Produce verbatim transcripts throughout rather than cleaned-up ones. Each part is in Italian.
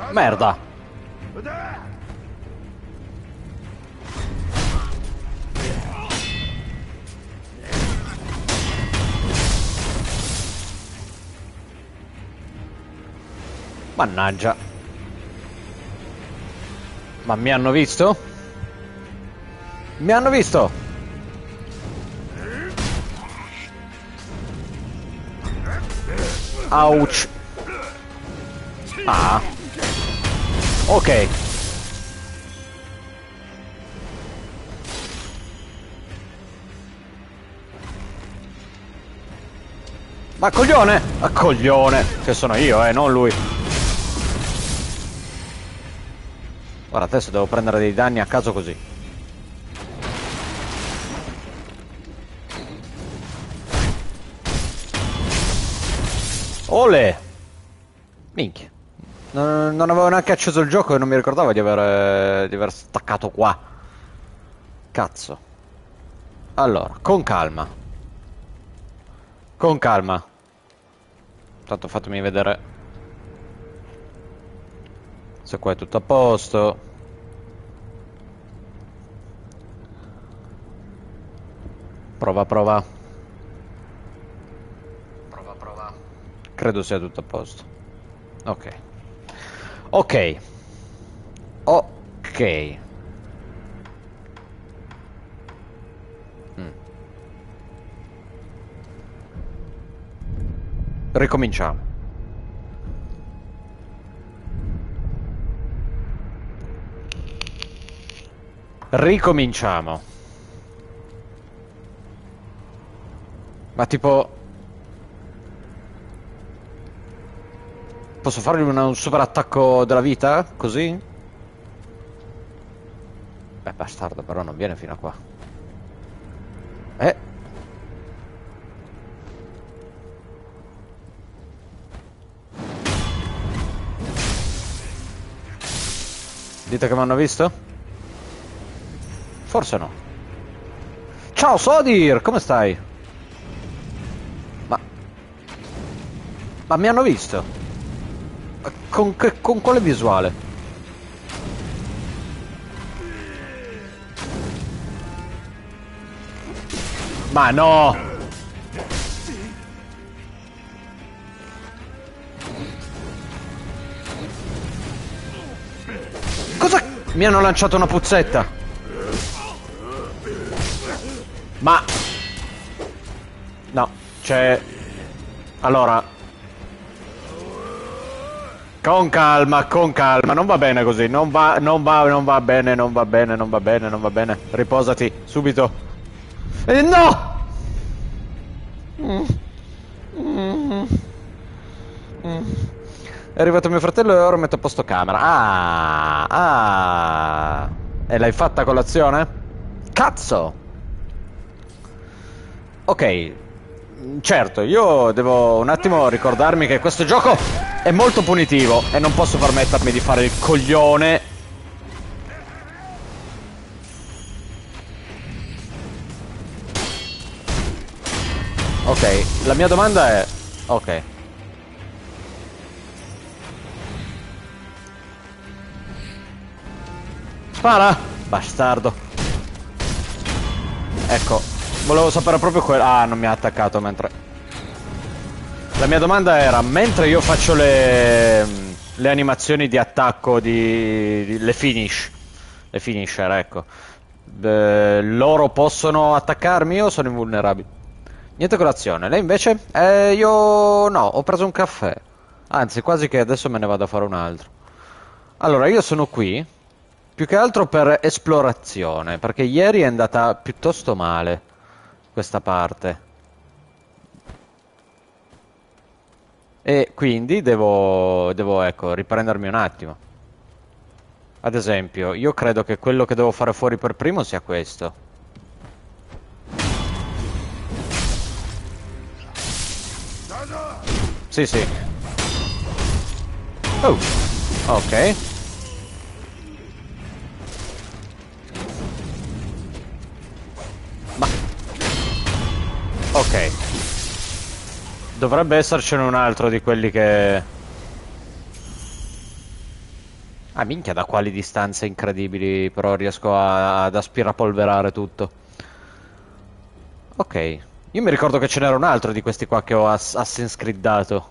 Merda. Mannaggia. Ma mi hanno visto? Mi hanno visto! Ouch. Ah. Ok. Ma coglione! Ma coglione! Che sono io, eh, non lui. Ora adesso devo prendere dei danni a caso così. Ole! Minchia. Non, non avevo neanche acceso il gioco e non mi ricordavo di aver, di aver staccato qua. Cazzo. Allora, con calma. Con calma. Tanto fatemi vedere se qua è tutto a posto. Prova, prova. Prova, prova. Credo sia tutto a posto. Ok. Ok. Ok. Mm. Ricominciamo. Ricominciamo. Ma tipo... Posso fargli una, un super attacco della vita? Così? Beh, bastardo, però non viene fino a qua. Eh? Dite che mi hanno visto? Forse no. Ciao Sodir, come stai? Ma... Ma mi hanno visto? Con, che, con quale visuale? Ma no! Cosa? Mi hanno lanciato una puzzetta. Ma... No, c'è... Allora... Con calma, con calma, non va bene così, non va, non va, non va bene, non va bene, non va bene, non va bene. Riposati, subito. Eh, no! Mm. Mm. Mm. È arrivato mio fratello e ora metto a posto camera. Ah, ah. E l'hai fatta colazione? Cazzo! Ok. Certo, io devo un attimo ricordarmi che questo gioco è molto punitivo e non posso permettermi di fare il coglione. Ok, la mia domanda è... Ok. Spara! Bastardo. Ecco. Volevo sapere proprio quello. Ah, non mi ha attaccato mentre... La mia domanda era, mentre io faccio le, le animazioni di attacco, di, di le finish, le finisher, ecco, eh, loro possono attaccarmi o sono invulnerabili? Niente colazione. Lei invece? Eh, io no, ho preso un caffè. Anzi, quasi che adesso me ne vado a fare un altro. Allora, io sono qui, più che altro per esplorazione, perché ieri è andata piuttosto male questa parte. E quindi devo, devo, ecco, riprendermi un attimo. Ad esempio, io credo che quello che devo fare fuori per primo sia questo. Sì, sì. Oh, ok. Ma... Ok. Dovrebbe essercene un altro di quelli che... Ah, minchia, da quali distanze incredibili, però riesco a- ad aspirapolverare tutto. Ok. Io mi ricordo che ce n'era un altro di questi qua che ho ass Assassin's Creedato.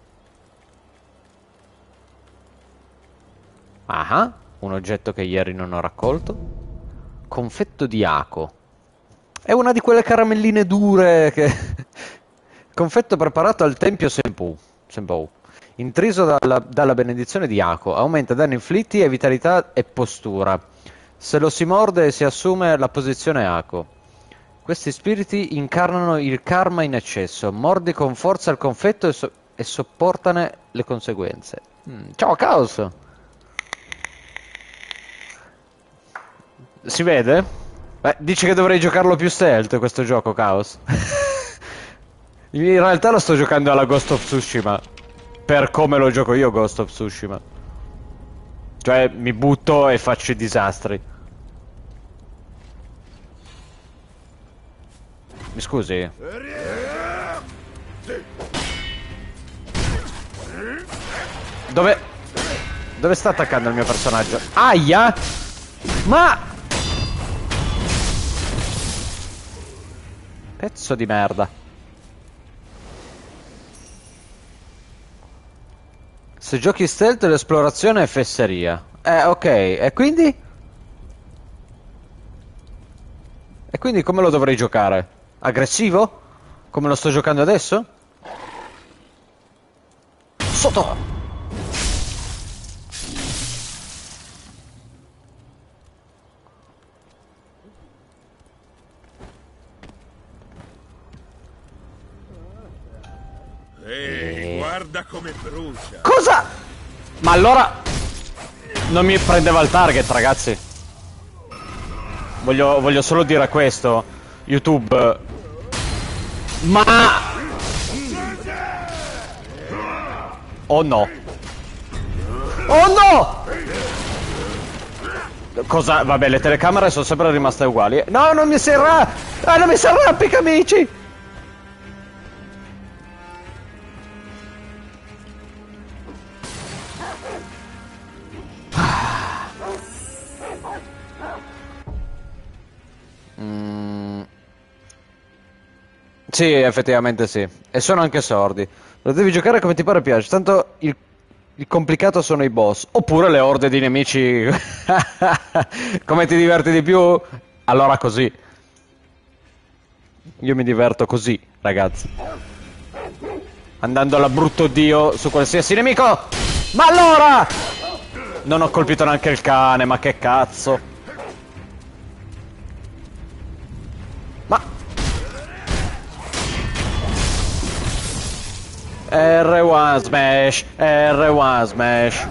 Ah, un oggetto che ieri non ho raccolto. Confetto di aco. È una di quelle caramelline dure che... Confetto preparato al tempio Senpou. Senpou. Intriso dalla, dalla benedizione di Ako. Aumenta danni inflitti e vitalità e postura. Se lo si morde si assume la posizione Ako. Questi spiriti incarnano il karma in eccesso. Mordi con forza il confetto e, so e sopportane le conseguenze. Mm. Ciao, Caos! Si vede? Beh, dici che dovrei giocarlo più stealth questo gioco, Chaos. In realtà lo sto giocando alla Ghost of Tsushima. Per come lo gioco io Ghost of Tsushima. Cioè, mi butto e faccio i disastri. Mi scusi? Dove... Dove sta attaccando il mio personaggio? Aia! Ma... Pezzo di merda. Se giochi stealth l'esplorazione è fesseria. Eh, ok. E quindi? E quindi come lo dovrei giocare? Aggressivo? Come lo sto giocando adesso? Sotto! Ehi, guarda come brucia. Cosa? Ma allora... Non mi prendeva il target, ragazzi. Voglio, voglio solo dire questo. YouTube. Ma... Oh no. Oh no! Cosa? Vabbè, le telecamere sono sempre rimaste uguali. No, non mi si arra... Ah, non mi si arrampica, amici! Mm. Sì, effettivamente sì. E sono anche sordi. Lo devi giocare come ti pare piace. Tanto il, il complicato sono i boss. Oppure le orde di nemici. Come ti diverti di più? Allora così. Io mi diverto così, ragazzi. Andando alla brutto dio su qualsiasi nemico. Ma allora! Non ho colpito neanche il cane, ma che cazzo. Ma... R uno smash, R uno smash.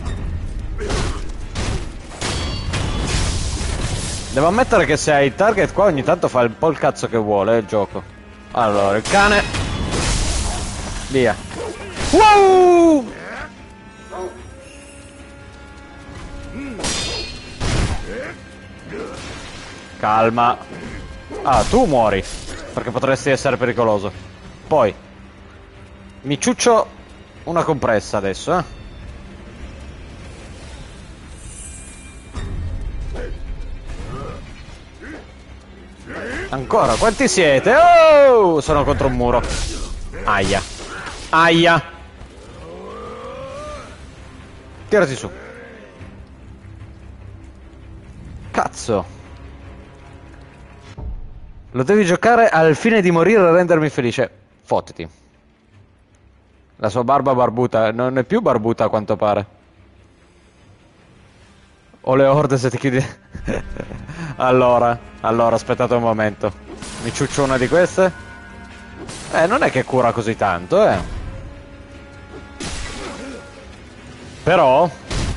Devo ammettere che se hai il target qua ogni tanto fa un po' il cazzo che vuole, eh, il gioco. Allora, il cane. Via. Wow! Calma. Ah, tu muori. Perché potresti essere pericoloso. Poi mi ciuccio una compressa adesso, eh. Ancora, quanti siete? Oh! Sono contro un muro. Aia. Aia. Tirati su. Cazzo. Lo devi giocare al fine di morire e rendermi felice. Fottiti. La sua barba barbuta non è più barbuta a quanto pare. O le orde se ti chiudi. Allora, allora aspettate un momento. Mi ciuccio una di queste. Eh, non è che cura così tanto, eh. Però...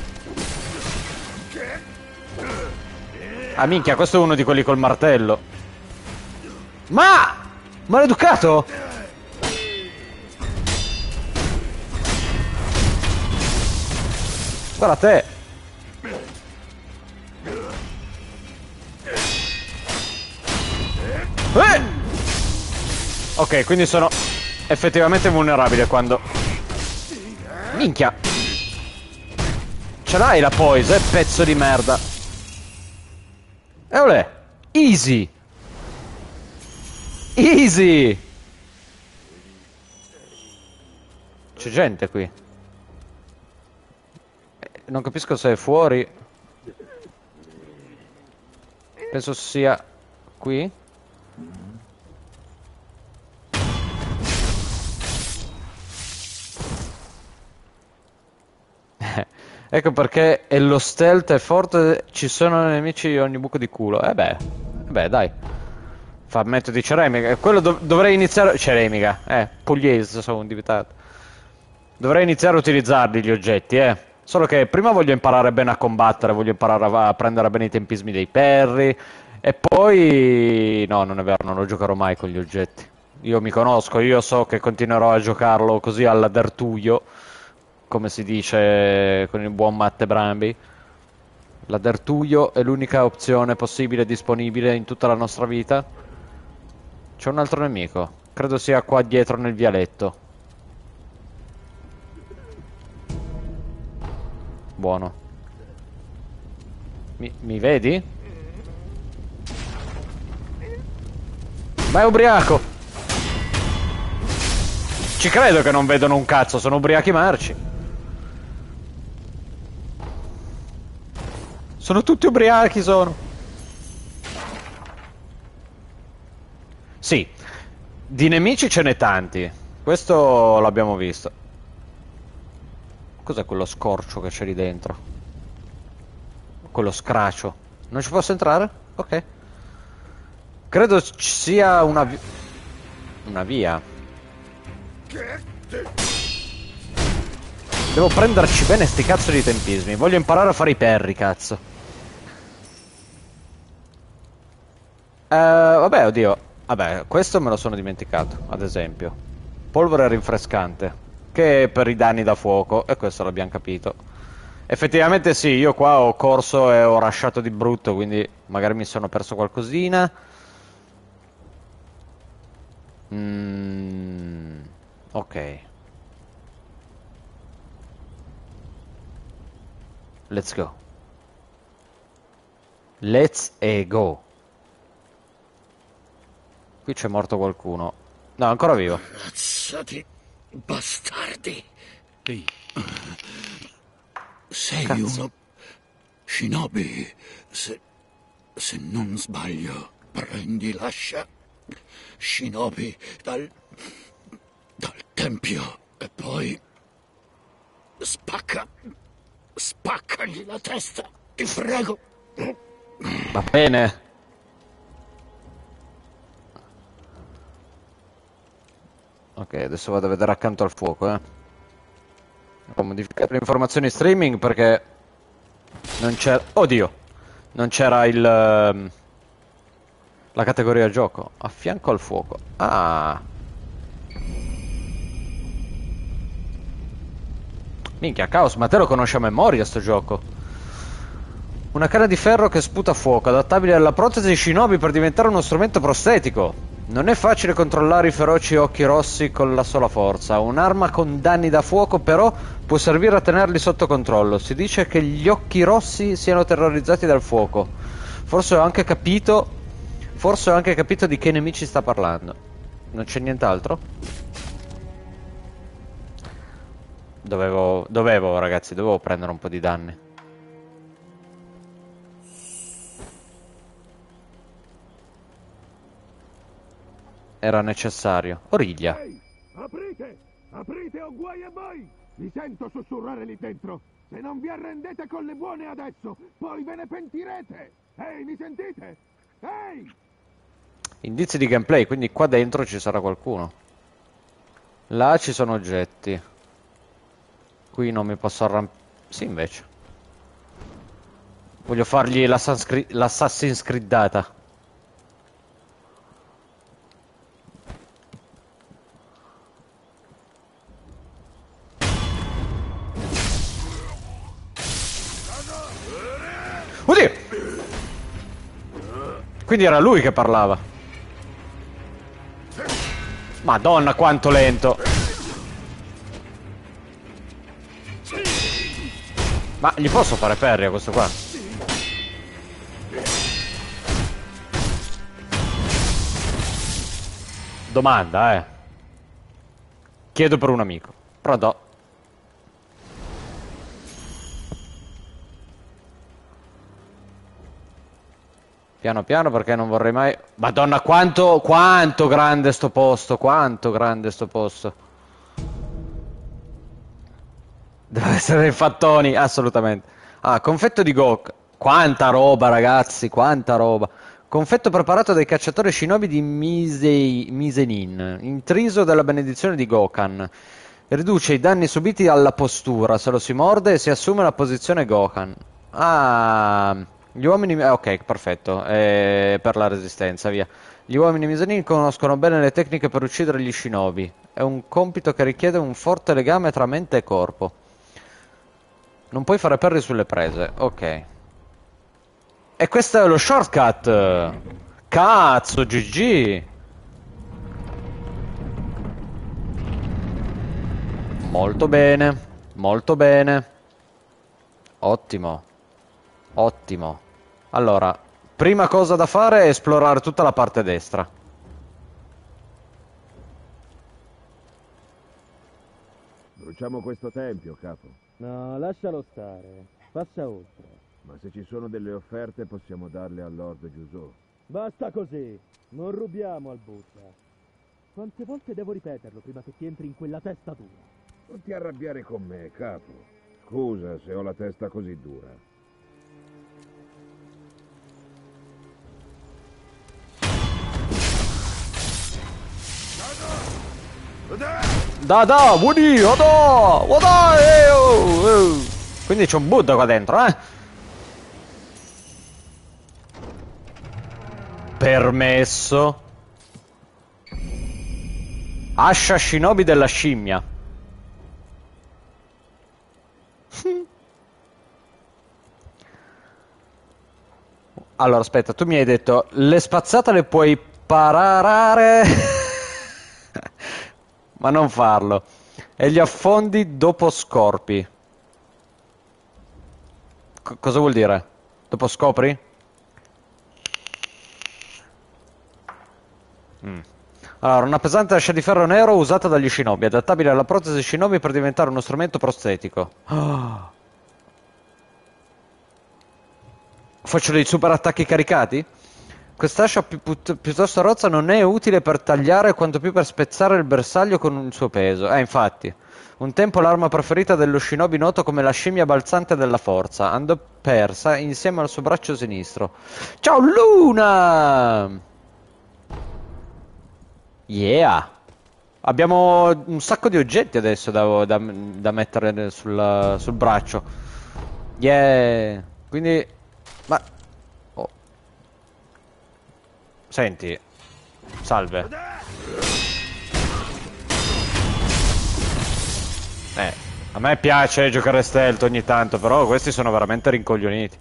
Ah minchia, questo è uno di quelli col martello. Ma! Maleducato! Guarda te! Eh! Ok, quindi sono effettivamente vulnerabile quando... Minchia! Ce l'hai la poise, eh, pezzo di merda. E olè. Easy. Easy. C'è gente qui. Non capisco se è fuori. Penso sia qui. Ecco perché è lo stealth è forte, ci sono nemici di ogni buco di culo. Eh beh, eh beh dai. Frammento di ceramica. Quello dov dovrei iniziare... Ceramica, eh, pugliese sono diventato. Dovrei iniziare a utilizzarli gli oggetti, eh. Solo che prima voglio imparare bene a combattere, voglio imparare a, a prendere bene i tempismi dei parry. E poi... No, non è vero, non lo giocherò mai con gli oggetti. Io mi conosco, io so che continuerò a giocarlo così alla dertuio, come si dice con il buon Matte Brambi. La dertuio è l'unica opzione possibile e disponibile in tutta la nostra vita. C'è un altro nemico, credo sia qua dietro nel vialetto. Buono. Mi, mi vedi? Ma è ubriaco! Ci credo che non vedono un cazzo, sono ubriachi marci. Sono tutti ubriachi, sono. Sì, di nemici ce n'è tanti. Questo l'abbiamo visto. Cos'è quello scorcio che c'è lì dentro? Quello scraccio. Non ci posso entrare? Ok. Credo ci sia una vi una via. Devo prenderci bene sti cazzo di tempismi. Voglio imparare a fare i parry, cazzo. Eh, vabbè, oddio. Vabbè, questo me lo sono dimenticato, ad esempio. Polvere rinfrescante. Che è per i danni da fuoco. E questo l'abbiamo capito. Effettivamente sì, io qua ho corso e ho rasciato di brutto, quindi magari mi sono perso qualcosina. Mm, ok. Let's go. Let's e go. Qui c'è morto qualcuno. No, ancora vivo. Razza bastardi. Ehi. Sei Cazzo. uno shinobi. Se, se non sbaglio, prendi l'ascia. Shinobi dal... dal tempio. E poi... spacca... spaccagli la testa. Ti prego. Va bene. Ok, adesso vado a vedere accanto al fuoco, eh. Ho modificato le informazioni streaming perché non c'era... Oddio! Non c'era il... ehm, la categoria gioco. A fianco al fuoco. Ah! Minchia, Chaos, ma te lo conosci a memoria sto gioco? Una canna di ferro che sputa fuoco, adattabile alla protesi shinobi per diventare uno strumento prostetico. Non è facile controllare i feroci occhi rossi con la sola forza. Un'arma con danni da fuoco però può servire a tenerli sotto controllo. Si dice che gli occhi rossi siano terrorizzati dal fuoco. Forse ho anche capito... Forse ho anche capito di che nemici sta parlando. Non c'è nient'altro? Dovevo... Dovevo, ragazzi, dovevo prendere un po' di danni. Era necessario. Origlia. Ehi, aprite! Aprite o guai a voi! Vi sento sussurrare lì dentro. Se non vi arrendete con le buone adesso, poi ve ne pentirete! Ehi, mi sentite? Ehi! Indizi di gameplay, quindi qua dentro ci sarà qualcuno. Là ci sono oggetti. Qui non mi posso arrampicare. Sì, invece. Voglio fargli l'Assassin's Creedata. Oddio! Quindi era lui che parlava. Madonna, quanto lento. Ma gli posso fare perri a questo qua? Domanda, eh. Chiedo per un amico. Pronto? Piano piano perché non vorrei mai... Madonna, quanto, quanto grande sto posto, quanto grande sto posto. Deve essere dei fattoni, assolutamente. Ah, confetto di Gok. Quanta roba, ragazzi, quanta roba. Confetto preparato dai cacciatori shinobi di Misei, Misenin, intriso della benedizione di Gokan. Riduce i danni subiti alla postura se lo si morde e si assume la posizione Gohan. Ah, gli uomini... eh, ok, perfetto. Eh, per la resistenza, via. Gli uomini Misenin conoscono bene le tecniche per uccidere gli shinobi. È un compito che richiede un forte legame tra mente e corpo. Non puoi fare perri sulle prese, ok. E questo è lo shortcut! Cazzo, G G! Molto bene, molto bene. Ottimo. Ottimo. Allora, prima cosa da fare è esplorare tutta la parte destra. Bruciamo questo tempio, capo. No, lascialo stare. Passa oltre. Ma se ci sono delle offerte possiamo darle al Lord Giusò. Basta così. Non rubiamo al Buddha. Quante volte devo ripeterlo prima che ti entri in quella testa dura? Non ti arrabbiare con me, capo. Scusa se ho la testa così dura. Da da, Woody, oda, oda, eh, oh, oh. Quindi c'è un Buddha qua dentro, eh? Permesso. Ascia shinobi della scimmia. Allora, aspetta, tu mi hai detto le spazzate le puoi parare, ma non farlo. E gli affondi dopo scorpi. C- cosa vuol dire? Dopo scopri? Mm. Allora, una pesante ascia di ferro nero usata dagli shinobi, adattabile alla protesi shinobi per diventare uno strumento prostetico. Oh. Faccio dei super attacchi caricati? Quest'ascia pi pi piuttosto rozza non è utile per tagliare quanto più per spezzare il bersaglio con il suo peso. Eh, infatti. Un tempo l'arma preferita dello shinobi noto come la scimmia balzante della forza. Andò persa insieme al suo braccio sinistro. Ciao Luna! Yeah! Abbiamo un sacco di oggetti adesso da, da, da mettere sul, sul braccio. Yeah! Quindi... Ma... Oh. Senti. Salve. Eh, a me piace giocare stealth ogni tanto, però questi sono veramente rincoglioniti.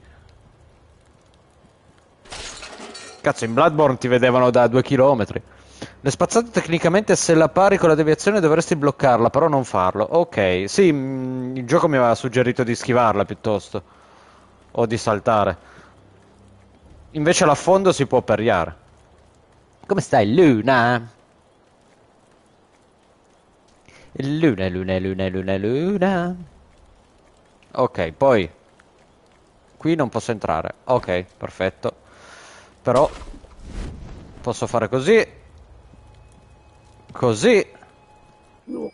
Cazzo, in Bloodborne ti vedevano da due chilometri. Le spazzate tecnicamente se la pari con la deviazione dovresti bloccarla, però non farlo. Ok, sì, mh, il gioco mi aveva suggerito di schivarla piuttosto. O di saltare. Invece l'affondo si può perriare. Come stai, Luna? Luna, Luna, Luna, Luna, Luna. Ok, poi qui non posso entrare. Ok, perfetto. Però posso fare così. Così. Non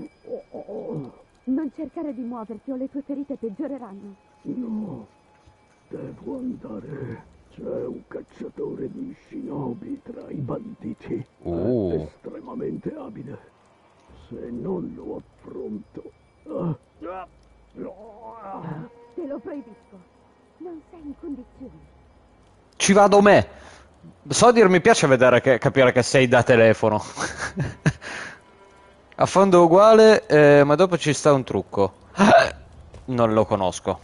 cercare di muoverti o le tue ferite peggioreranno. No, devo andare. C'è un cacciatore di shinobi tra i banditi. Uh. È estremamente abile. Se non lo affronto... Ah. Te lo proibisco. Non sei in condizioni. Ci vado me. Sodir mi piace vedere che, capire che sei da telefono. Affondo uguale, eh, ma dopo ci sta un trucco. Non lo conosco.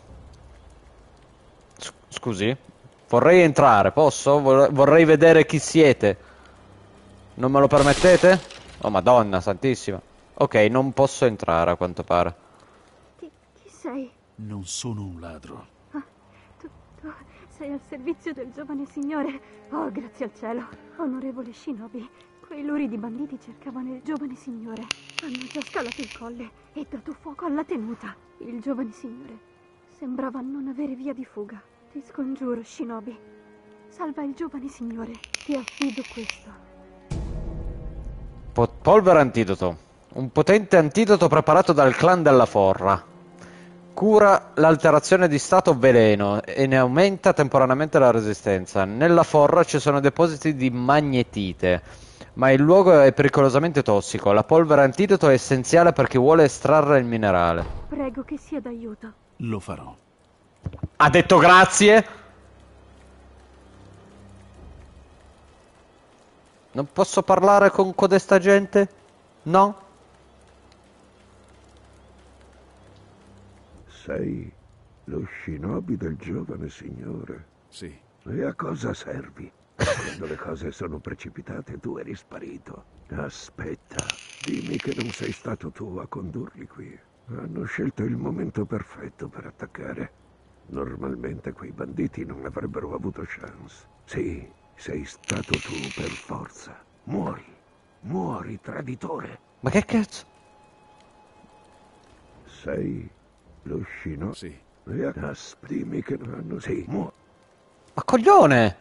S scusi? Vorrei entrare, posso? Vorrei vedere chi siete. Non me lo permettete? Oh madonna santissima. Ok, non posso entrare a quanto pare. Chi, chi sei? Non sono un ladro. Ah, tu, tu sei al servizio del giovane signore. Oh, grazie al cielo. Onorevole Shinobi, quei luridi banditi cercavano il giovane signore. Hanno già scalato il colle e dato fuoco alla tenuta. Il giovane signore sembrava non avere via di fuga. Ti scongiuro, Shinobi. Salva il giovane signore. Ti affido questo. Po- polvere antidoto. Un potente antidoto preparato dal clan della Forra. Cura l'alterazione di stato veleno e ne aumenta temporaneamente la resistenza. Nella Forra ci sono depositi di magnetite, ma il luogo è pericolosamente tossico. La polvere antidoto è essenziale per chi vuole estrarre il minerale. Prego che sia d'aiuto. Lo farò. Ha detto grazie? Non posso parlare con codesta gente? No? Sei lo shinobi del giovane signore. Sì. E a cosa servi? Quando le cose sono precipitate tu eri sparito. Aspetta, dimmi che non sei stato tu a condurli qui. Hanno scelto il momento perfetto per attaccare. Normalmente quei banditi non avrebbero avuto chance. Sì, sei stato tu per forza. Muori. Muori, traditore. Ma che cazzo? Sei lo shinobi. Sì. E adesso dimmi che non hanno... Sì, muori. Ma coglione!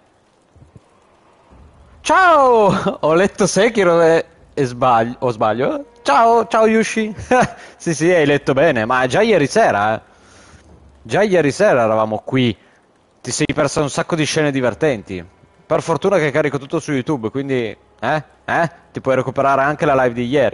Ciao! Ho letto Sekiro e, e sbaglio. O sbaglio? Ciao, ciao Yushi! Sì, sì, hai letto bene, ma già ieri sera, eh. Già ieri sera eravamo qui. Ti sei persa un sacco di scene divertenti. Per fortuna che carico tutto su YouTube, quindi... Eh? Eh? Ti puoi recuperare anche la live di ieri.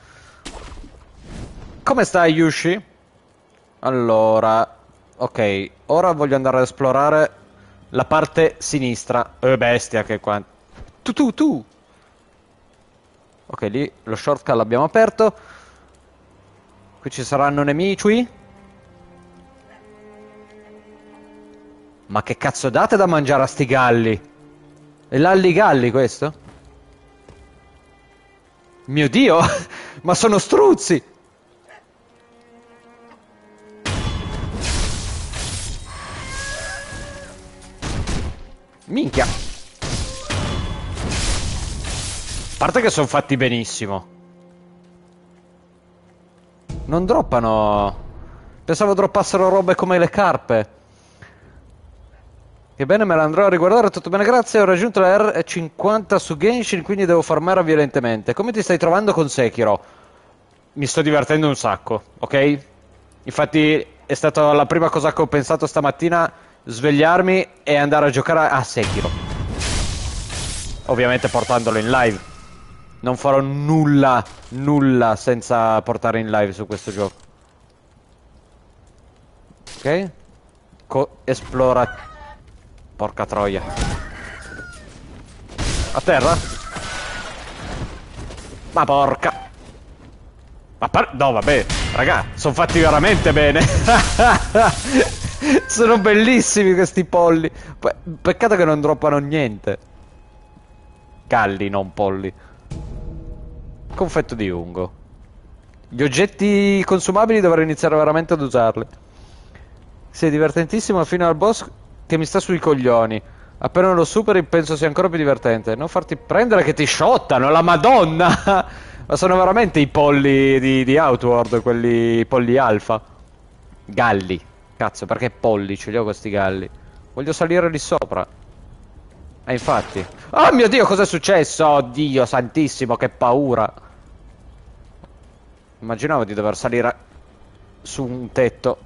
Come stai, Yushi? Allora... Ok, ora voglio andare ad esplorare la parte sinistra. Eh, bestia, che qua... Tu, tu, tu! Ok, lì lo shortcut l'abbiamo aperto. Qui ci saranno nemici. Ma che cazzo date da mangiare a sti galli? È l'alligalli questo? Mio Dio! Ma sono struzzi! Minchia! A parte che sono fatti benissimo. Non droppano. Pensavo droppassero robe come le carpe. Che bene, me la andrò a riguardare. Tutto bene, grazie. Ho raggiunto la R cinquanta su Genshin, quindi devo farmare violentemente. Come ti stai trovando con Sekiro? Mi sto divertendo un sacco, ok? Infatti è stata la prima cosa che ho pensato stamattina, svegliarmi e andare a giocare a Sekiro. Ovviamente portandolo in live. Non farò nulla, nulla senza portare in live su questo gioco. Ok? Co esplora... Porca troia. A terra? Ma porca. Ma par... No, vabbè. Raga, sono fatti veramente bene. Sono bellissimi questi polli. Pe peccato che non droppano niente. Galli, non polli. Confetto di ungo. Gli oggetti consumabili dovrei iniziare veramente ad usarli. Sei divertentissimo fino al boss che mi sta sui coglioni. Appena lo superi penso sia ancora più divertente. Non farti prendere che ti shottano, la madonna. Ma sono veramente i polli di, di Outward, quelli i polli alfa. Galli. Cazzo, perché polli ce li ho questi galli? Voglio salire lì sopra. E infatti. Oh mio Dio, cos'è successo? Oh Dio santissimo, che paura. Immaginavo di dover salire su un tetto.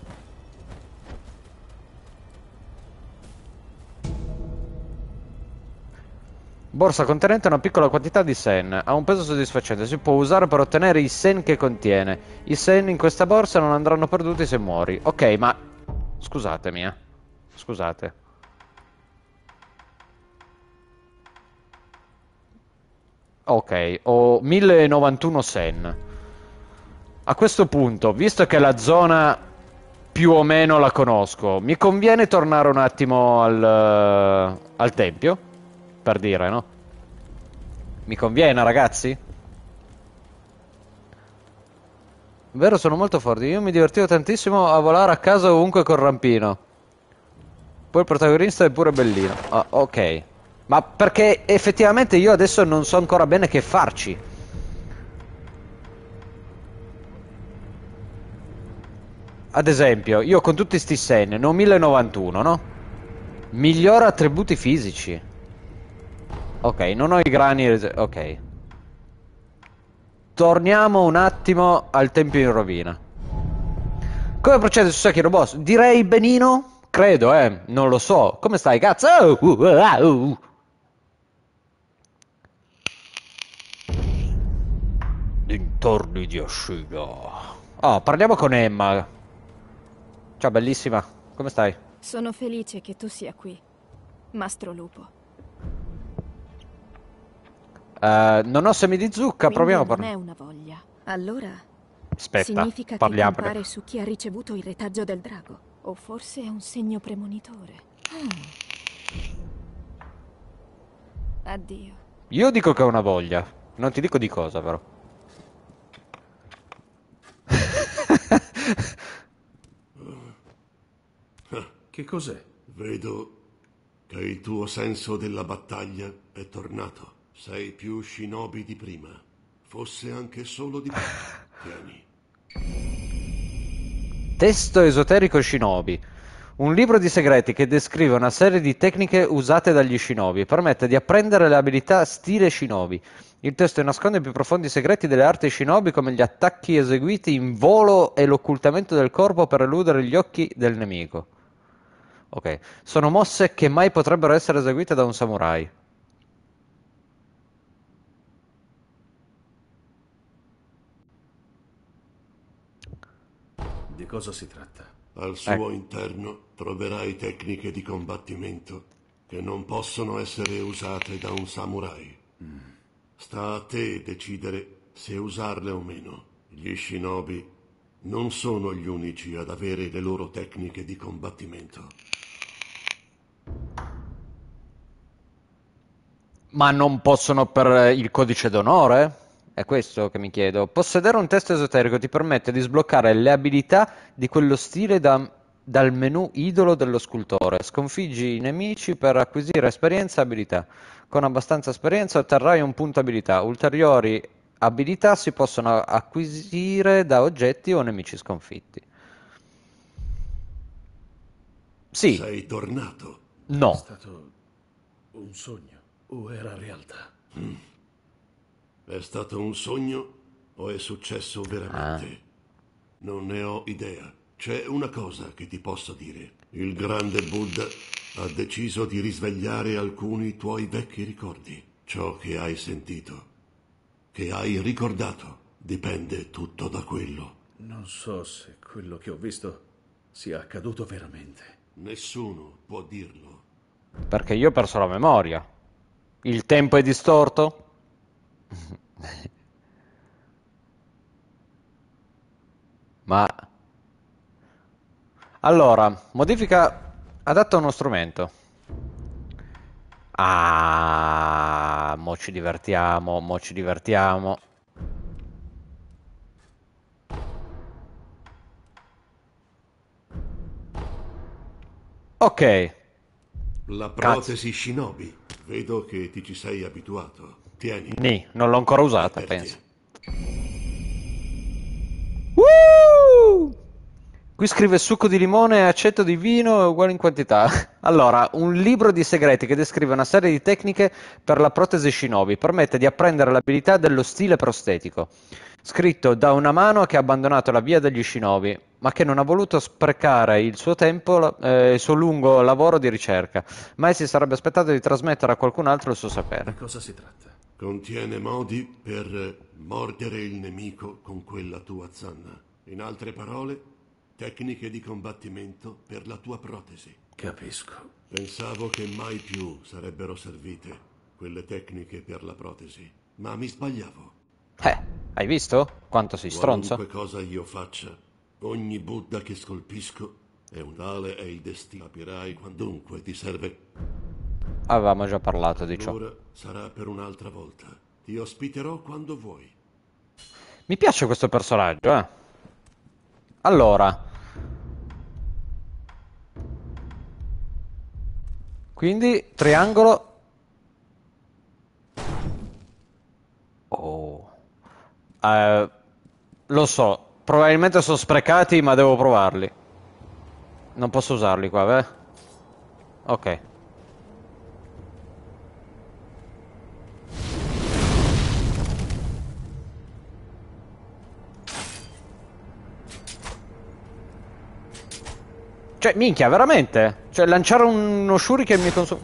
Borsa contenente una piccola quantità di sen. Ha un peso soddisfacente. Si può usare per ottenere i sen che contiene. I sen in questa borsa non andranno perduti se muori. Ok, ma... Scusatemi, eh. Scusate. Ok, ho mille e novantuno sen. A questo punto, visto che la zona più o meno la conosco, mi conviene tornare un attimo al, al tempio? Per dire, no? Mi conviene, ragazzi? Vero, sono molto forti. Io mi divertivo tantissimo a volare a casa ovunque col rampino. Poi il protagonista è pure bellino. Ah, ok. Ma perché effettivamente io adesso non so ancora bene che farci. Ad esempio, io con tutti sti sen ne ho mille e novantuno, no? Migliora attributi fisici. Ok, non ho i grani... Ok. Torniamo un attimo al tempio in rovina. Come procede su Sekiro Boss? Direi benino? Credo, eh. Non lo so. Come stai, cazzo? Oh, uh, uh, uh. Dintorni di Ashina. Oh, parliamo con Emma. Ciao, bellissima. Come stai? Sono felice che tu sia qui, Mastro Lupo. Uh, non ho semi di zucca, Quindi proviamo a non parlare. è una voglia. Allora Aspetta, significa che parliamo. compare su chi ha ricevuto il retaggio del drago. O forse è un segno premonitore. Ah. Addio. Io dico che è una voglia. Non ti dico di cosa, però. Che cos'è? Vedo che il tuo senso della battaglia è tornato. Sei più shinobi di prima. Fosse anche solo di prima. Tieni. Testo esoterico Shinobi. Un libro di segreti che descrive una serie di tecniche usate dagli shinobi e permette di apprendere le abilità stile shinobi. Il testo nasconde i più profondi segreti delle arti shinobi, come gli attacchi eseguiti in volo e l'occultamento del corpo per eludere gli occhi del nemico. Ok, sono mosse che mai potrebbero essere eseguite da un samurai. Di cosa si tratta? Al suo Ecco. interno troverai tecniche di combattimento che non possono essere usate da un samurai. Mm. Sta a te decidere se usarle o meno. Gli shinobi non sono gli unici ad avere le loro tecniche di combattimento. Ma non possono per il codice d'onore? È questo che mi chiedo. Possedere un testo esoterico ti permette di sbloccare le abilità di quello stile da- dal menu idolo dello scultore. Sconfiggi i nemici per acquisire esperienza e abilità. Con abbastanza esperienza otterrai un punto abilità. Ulteriori abilità si possono acquisire da oggetti o nemici sconfitti. Sì. Sei tornato. No. È stato un sogno o era realtà? Mm. È stato un sogno o è successo veramente? Ah. Non ne ho idea. C'è una cosa che ti posso dire. Il grande Buddha ha deciso di risvegliare alcuni tuoi vecchi ricordi. Ciò che hai sentito, che hai ricordato, dipende tutto da quello. Non so se quello che ho visto sia accaduto veramente. Nessuno può dirlo. Perché io ho perso la memoria. Il tempo è distorto? Ma... Allora, modifica adatta uno strumento. Ah, mo ci divertiamo, mo ci divertiamo. Ok. La protesi shinobi. Vedo che ti ci sei abituato. Tieni. Nì, non l'ho ancora usata, È per penso. te. Woo! Qui scrive succo di limone e aceto di vino è uguale in quantità. Allora, un libro di segreti che descrive una serie di tecniche per la protesi shinobi. Permette di apprendere l'abilità dello stile prostetico. Scritto da una mano che ha abbandonato la via degli shinobi, ma che non ha voluto sprecare il suo tempo e eh, il suo lungo lavoro di ricerca. Mai si sarebbe aspettato di trasmettere a qualcun altro il suo sapere. Di cosa si tratta? Contiene modi per mordere il nemico con quella tua zanna. In altre parole, tecniche di combattimento per la tua protesi. Capisco. Pensavo che mai più sarebbero servite quelle tecniche per la protesi, ma mi sbagliavo. Eh, hai visto quanto sei stronzo? Qualunque cosa io faccia, ogni Buddha che scolpisco è un tale è il destino. Capirai quandunque ti serve. Avevamo già parlato di ciò. Allora sarà per un'altra volta. Ti ospiterò quando vuoi. Mi piace questo personaggio, eh. Allora. Quindi, triangolo. Oh. Eh, lo so. Probabilmente sono sprecati, ma devo provarli. Non posso usarli qua, beh. Ok. Cioè, minchia, veramente? Cioè, lanciare uno shuriken mi consuma...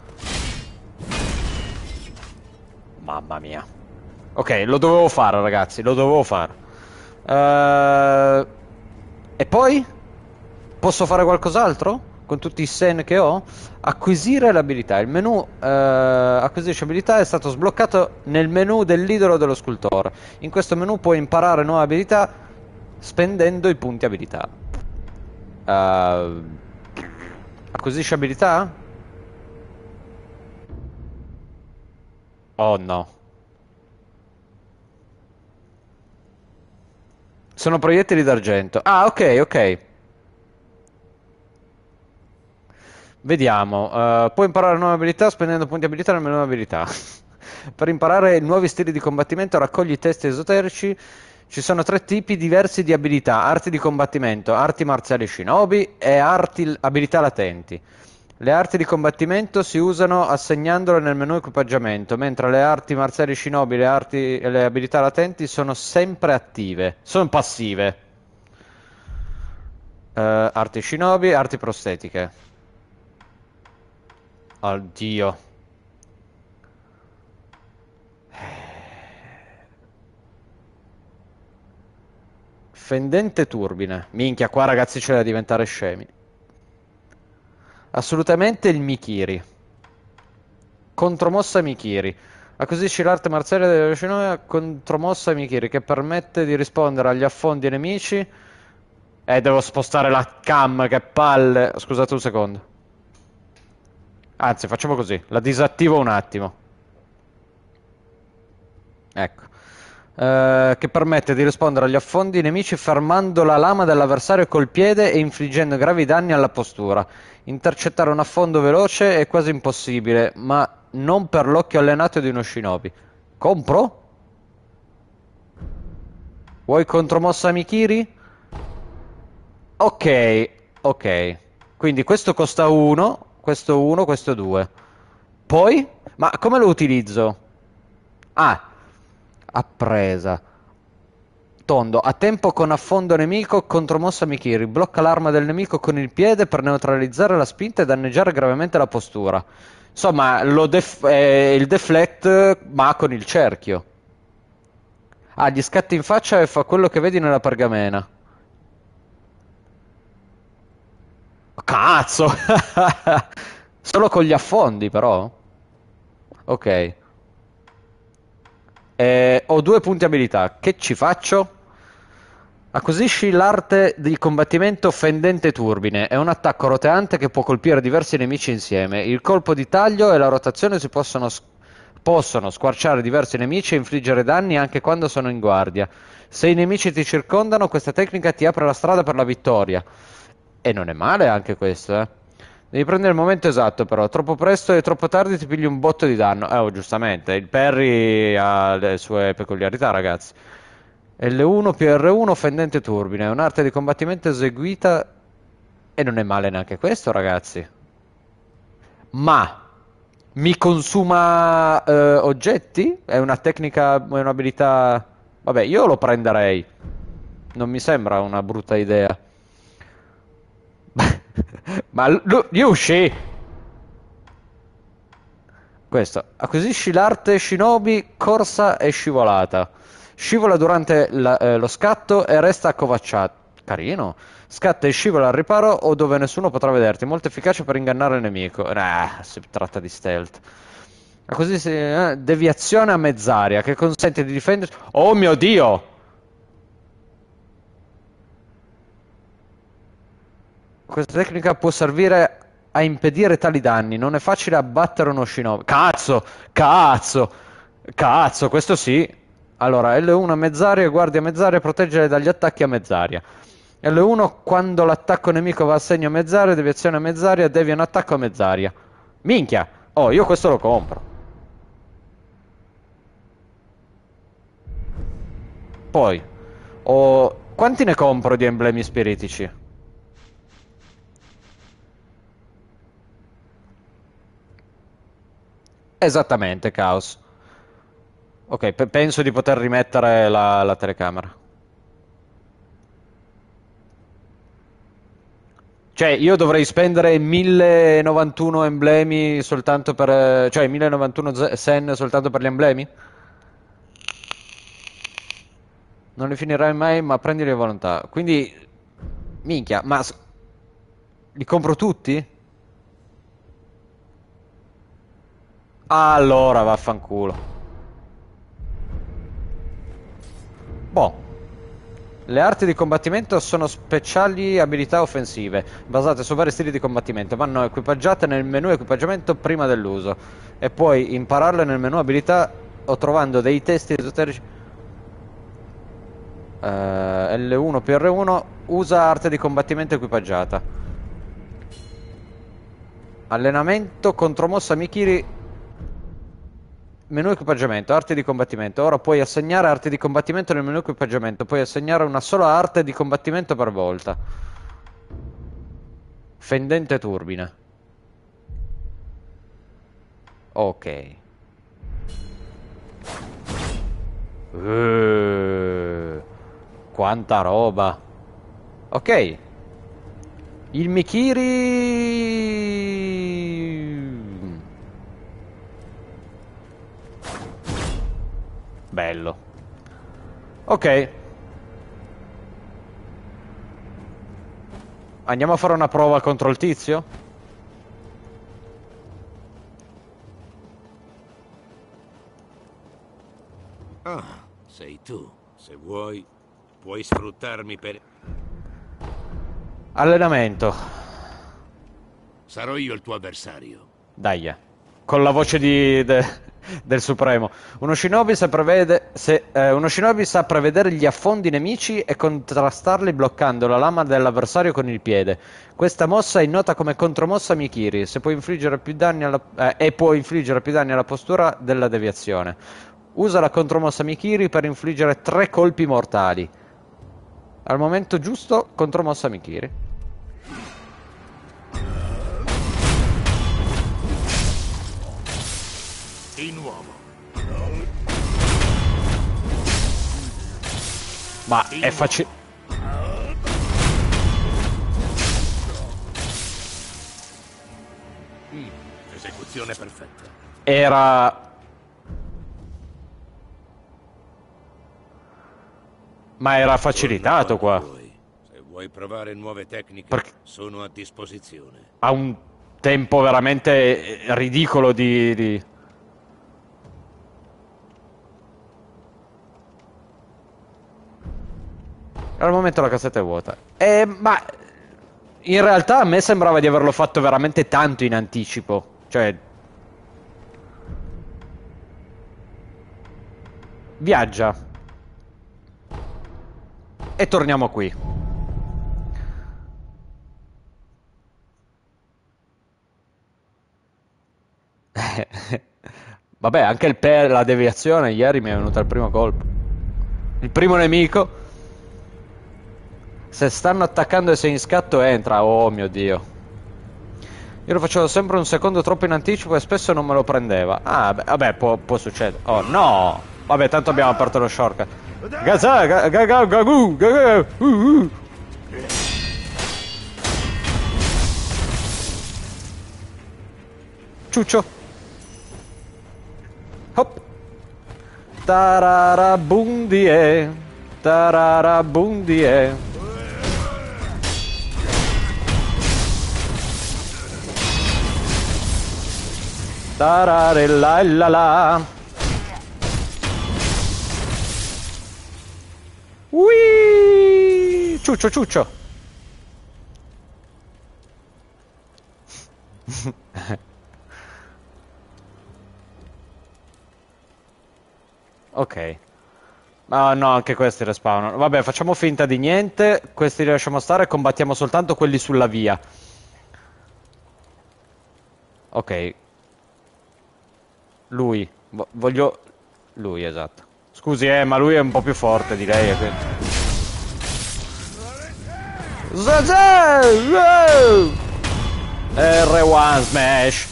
Mamma mia. Ok, lo dovevo fare, ragazzi, lo dovevo fare. Uh... E poi? Posso fare qualcos'altro? Con tutti i sen che ho? Acquisire l'abilità. Il menu uh, acquisisce abilità è stato sbloccato nel menu dell'idolo dello scultore. In questo menu puoi imparare nuove abilità spendendo i punti abilità. Uh, acquisisce abilità? Oh no. Sono proiettili d'argento. Ah, ok, ok. Vediamo. Uh, puoi imparare nuove abilità spendendo punti abilità nel menu abilità. Per imparare nuovi stili di combattimento raccogli testi esoterici. Ci sono tre tipi diversi di abilità: arti di combattimento, arti marziali shinobi e arti abilità latenti. Le arti di combattimento si usano assegnandole nel menu equipaggiamento, mentre le arti marziali shinobi le arti, e le abilità latenti sono sempre attive, sono passive. Uh, arti shinobi, arti prostetiche. Oddio. Fendente turbine. Minchia, qua ragazzi c'è da diventare scemi. Assolutamente il Mikiri. Contromossa Mikiri. Acquisisci l'arte marziale della Yoshinoya contromossa Mikiri, che permette di rispondere agli affondi nemici. Eh, devo spostare la cam, che palle. Scusate un secondo. Anzi, facciamo così. La disattivo un attimo. Ecco. Uh, che permette di rispondere agli affondi nemici fermando la lama dell'avversario col piede e infliggendo gravi danni alla postura. Intercettare un affondo veloce è quasi impossibile, ma non per l'occhio allenato di uno shinobi. Compro? Vuoi contromossa Mikiri? Ok, ok. Quindi questo costa uno, questo uno, questo due. Poi? Ma come lo utilizzo? Ah, appresa. Tondo, a tempo con affondo nemico, contromossa Mikiri. Blocca l'arma del nemico con il piede per neutralizzare la spinta e danneggiare gravemente la postura. Insomma, lo def eh, il deflect, ma con il cerchio. Ah, gli scatti in faccia e fa quello che vedi nella pergamena. Cazzo! Solo con gli affondi, però. Ok. Eh, ho due punti abilità. Che ci faccio? Acquisisci l'arte di combattimento fendente turbine. È un attacco roteante che può colpire diversi nemici insieme. Il colpo di taglio e la rotazione si possono, possono squarciare diversi nemici e infliggere danni anche quando sono in guardia. Se i nemici ti circondano, questa tecnica ti apre la strada per la vittoria. E non è male anche questo, eh. Devi prendere il momento esatto, però. Troppo presto e troppo tardi ti pigli un botto di danno. Eh, oh, giustamente. Il parry ha le sue peculiarità, ragazzi. L uno più R uno fendente turbine. È un'arte di combattimento eseguita. E non è male neanche questo, ragazzi. Ma mi consuma eh, oggetti? È una tecnica, è un'abilità. Vabbè, io lo prenderei. Non mi sembra una brutta idea. Ma Yushi! Questo. Acquisisci l'arte shinobi corsa e scivolata. Scivola durante la, eh, lo scatto e resta accovacciato. Carino. Scatta e scivola al riparo o dove nessuno potrà vederti. Molto efficace per ingannare il nemico. Ah, si tratta di stealth. Acquisisci eh, deviazione a mezz'aria che consente di difendersi. Oh mio Dio! Questa tecnica può servire a impedire tali danni. Non è facile abbattere uno shinobi. Cazzo! Cazzo! Cazzo, questo sì. Allora, L uno a mezz'aria, guardia a mezz'aria, proteggere dagli attacchi a mezz'aria. L uno quando l'attacco nemico va a segno mezz'aria, deviazione a mezz'aria, devia un attacco a mezz'aria. Minchia! Oh, io questo lo compro. Poi, oh, quanti ne compro di emblemi spiritici? Esattamente, Caos. Ok, pe- penso di poter rimettere la, la telecamera. Cioè, io dovrei spendere mille e novantuno emblemi soltanto per... Cioè, mille e novantuno ze- sen soltanto per gli emblemi? Non li finirai mai, ma prendili a volontà. Quindi, minchia, ma... s- Li compro tutti? Allora, vaffanculo. Boh. Le arti di combattimento sono speciali abilità offensive, basate su vari stili di combattimento. Vanno equipaggiate nel menu equipaggiamento prima dell'uso. E puoi impararle nel menu abilità o trovando dei testi esoterici. Eh, L uno più R uno usa arte di combattimento equipaggiata. Allenamento contromossa Mikiri. Menu equipaggiamento, arti di combattimento. Ora puoi assegnare arti di combattimento nel menu equipaggiamento. Puoi assegnare una sola arte di combattimento per volta. Fendente turbine. Ok. Uh, quanta roba. Ok. Il Mikiri... Bello. Ok. Andiamo a fare una prova contro il tizio? Ah, sei tu. Se vuoi, puoi sfruttarmi per... Allenamento. Sarò io il tuo avversario. Dai. Con la voce di, de, del Supremo. Uno shinobi sa prevede, se, eh, uno shinobi sa prevedere gli affondi nemici e contrastarli bloccando la lama dell'avversario con il piede. Questa mossa è nota come contromossa Mikiri, se può infliggere più danni alla, eh, e può infliggere più danni alla postura della deviazione. Usa la contromossa Mikiri per infliggere tre colpi mortali. Al momento giusto, contromossa Mikiri. Di nuovo. Ma è facile. Mm, esecuzione perfetta. Era... Ma era facilitato qua. Se vuoi provare nuove tecniche, Perché... sono a disposizione. Ha un tempo veramente ridicolo di... di... Al momento la cassetta è vuota. Eh, ma in realtà a me sembrava di averlo fatto veramente tanto in anticipo. Cioè... Viaggia. E torniamo qui. Vabbè, anche il per la deviazione ieri mi è venuta al primo colpo. Il primo nemico. Se stanno attaccando e sei in scatto entra. Oh mio Dio. Io lo facevo sempre un secondo troppo in anticipo e spesso non me lo prendeva. Ah, beh, vabbè, può, può succedere. Oh no. Vabbè, tanto abbiamo aperto lo shortcut. Gaza, ga, ga, ga, ga, gu, ga, ga, uh, uh. Ciuccio. Hop. Tararabundie. Tararabundie. Tararella la la. Ui! Ciuccio, ciuccio. Ok. Ah no, anche questi respawnano. Vabbè, facciamo finta di niente. Questi li lasciamo stare e combattiamo soltanto quelli sulla via. Ok. Lui. Vo- voglio... Lui, esatto. Scusi, eh, ma lui è un po' più forte di lei. Quindi... R uno Smash.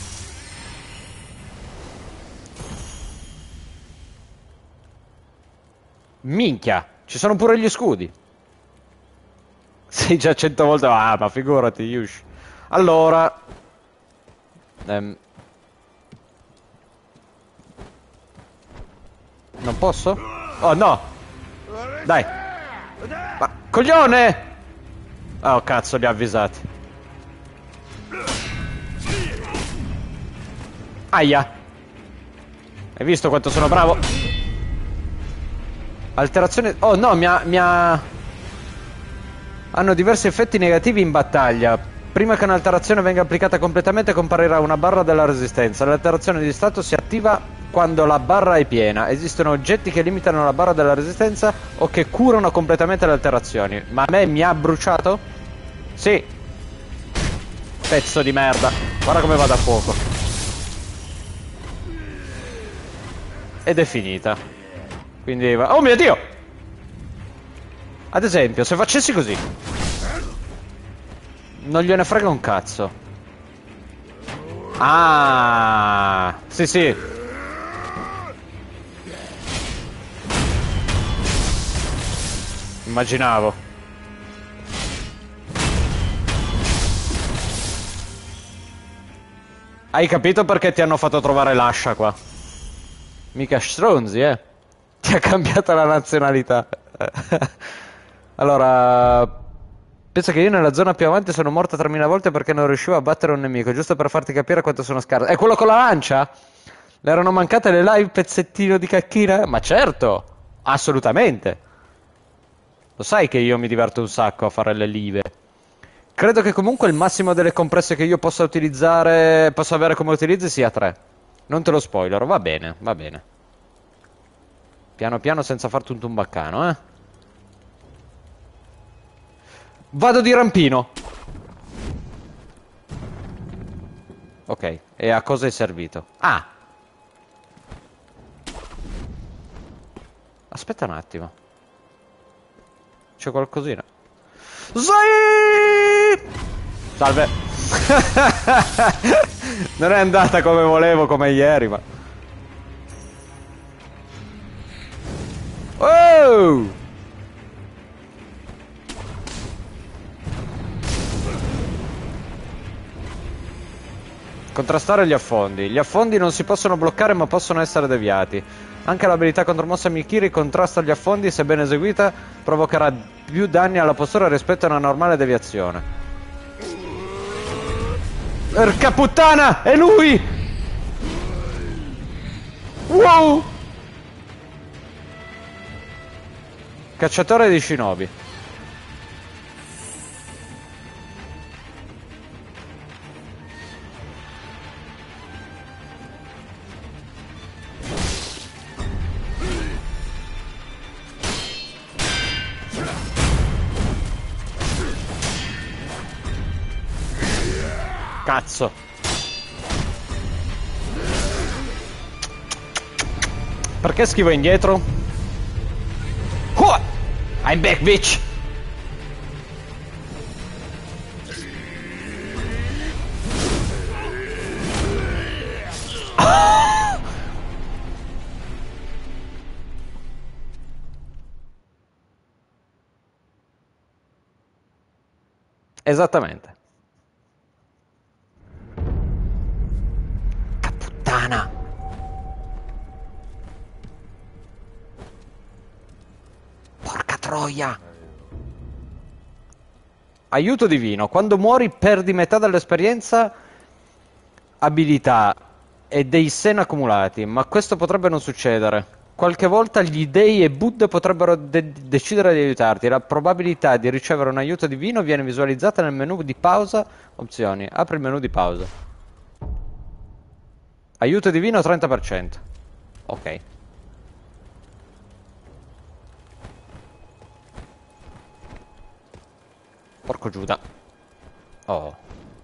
Minchia, ci sono pure gli scudi. Sei già cento volte... Ah, ma figurati, Yush. Allora... Ehm... Non posso? Oh, no! Dai! Ma... Coglione! Oh, cazzo, li ha avvisati. Aia! Hai visto quanto sono bravo? Alterazione... Oh no, mi ha, mi ha... Hanno diversi effetti negativi in battaglia. Prima che un'alterazione venga applicata completamente comparirà una barra della resistenza. L'alterazione di stato si attiva quando la barra è piena. Esistono oggetti che limitano la barra della resistenza o che curano completamente le alterazioni. Ma a me mi ha bruciato? Sì. Pezzo di merda. Guarda come va da fuoco. Ed è finita. Quindi va... Oh mio Dio! Ad esempio, se facessi così, non gliene frega un cazzo. Ah, sì sì. Immaginavo. Hai capito perché ti hanno fatto trovare l'ascia qua? Mica stronzi, eh. Ti ha cambiata la nazionalità. Allora, penso che io nella zona più avanti sono morto tremila volte perché non riuscivo a battere un nemico, giusto per farti capire quanto sono scarso. È quello con la lancia? Le erano mancate le live pezzettino di cacchina? Ma certo, assolutamente. Lo sai che io mi diverto un sacco a fare le live. Credo che comunque il massimo delle compresse che io possa utilizzare, possa avere come utilizzi sia tre. Non te lo spoilerò, va bene, va bene. Piano piano senza farti un tumbaccano, eh. Vado di rampino. Ok, e a cosa è servito? Ah! Aspetta un attimo. C'è qualcosina. Zai! Salve. Non è andata come volevo, come ieri, ma... Oh! Contrastare gli affondi. Gli affondi non si possono bloccare ma possono essere deviati. Anche l'abilità contromossa Mikiri contrasta gli affondi, se ben eseguita provocherà più danni alla postura rispetto a una normale deviazione. Porca puttana! È lui! Wow! Cacciatore di shinobi. Cazzo. Perché schivo indietro? I'm back, bitch. Esattamente. Puttana. Porca troia. Aiuto divino. Quando muori perdi metà dell'esperienza, abilità e dei sen accumulati, ma questo potrebbe non succedere. Qualche volta gli dei e Buddha potrebbero de decidere di aiutarti. La probabilità di ricevere un aiuto divino viene visualizzata nel menu di pausa. Opzioni. Apri il menu di pausa. Aiuto divino trenta per cento. Ok. Porco Giuda. Oh.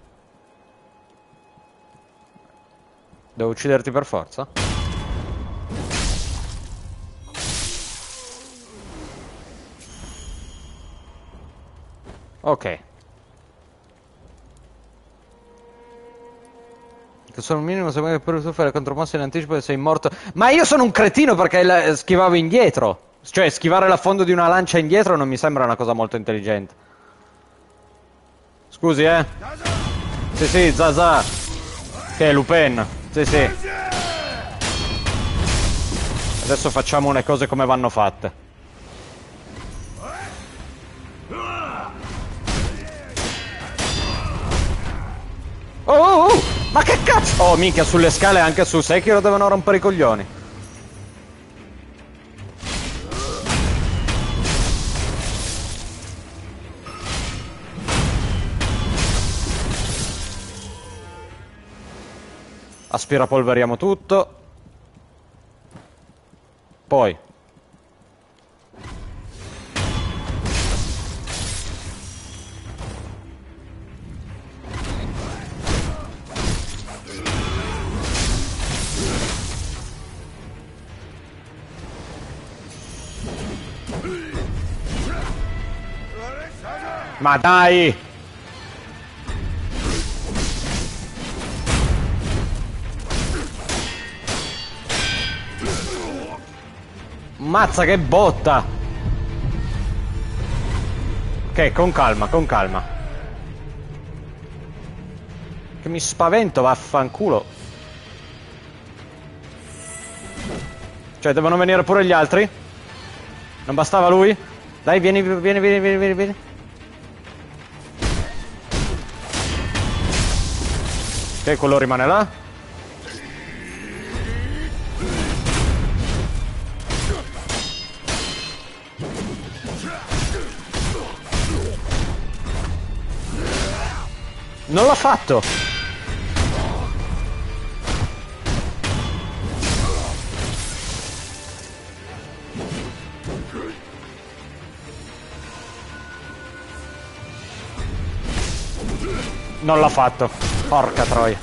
Devo ucciderti per forza? Ok. Che sono un minimo se vuoi per tu fare contromossa in anticipo e sei morto. Ma io sono un cretino perché la- schivavo indietro. Cioè, schivare l'affondo di una lancia indietro non mi sembra una cosa molto intelligente. Scusi, eh. Sì, sì, Zaza. Che è Lupin. Sì, sì. Adesso facciamo le cose come vanno fatte. Oh, oh, oh! Ma che cazzo? Oh, minchia, sulle scale anche su Sekiro devono rompere i coglioni. Aspirapolveriamo tutto. Poi ma dai! Mazza che botta! Ok, con calma, con calma. Che mi spavento, vaffanculo. Cioè, devono venire pure gli altri? Non bastava lui? Dai, vieni, vieni, vieni, vieni, vieni, vieni. Ok, quello rimane là. Non l'ha fatto! Non l'ha fatto. Porca troia.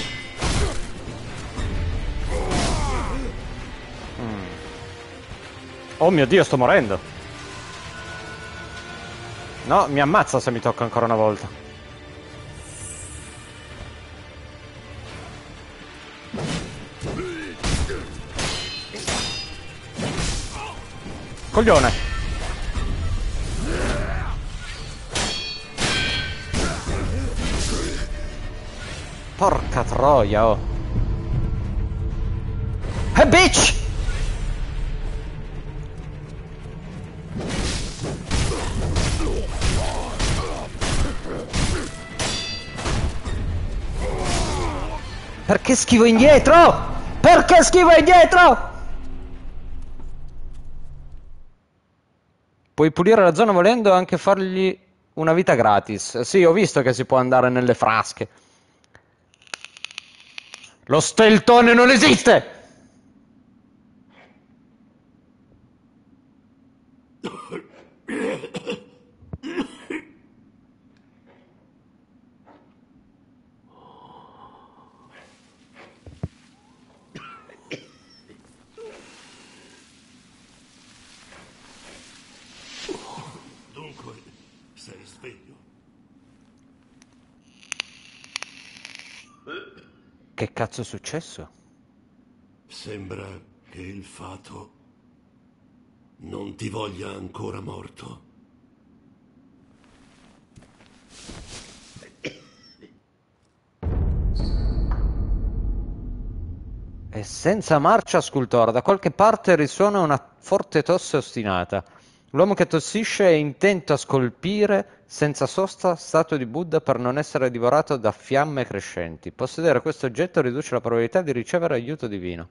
Mm. Oh mio Dio, sto morendo. No, mi ammazza se mi tocca ancora una volta. Coglione. Porca troia, oh. Hey, bitch! Perché schivo indietro? Perché schivo indietro? Puoi pulire la zona volendo anche fargli una vita gratis. Sì, ho visto che si può andare nelle frasche. Lo steltone non esiste! Dunque, sei sveglio. Che cazzo è successo? Sembra che il fato non ti voglia ancora morto. E senza marcia, Scultor. Da qualche parte risuona una forte tosse ostinata. L'uomo che tossisce è intento a scolpire senza sosta statue di Buddha per non essere divorato da fiamme crescenti. Possedere questo oggetto riduce la probabilità di ricevere aiuto divino.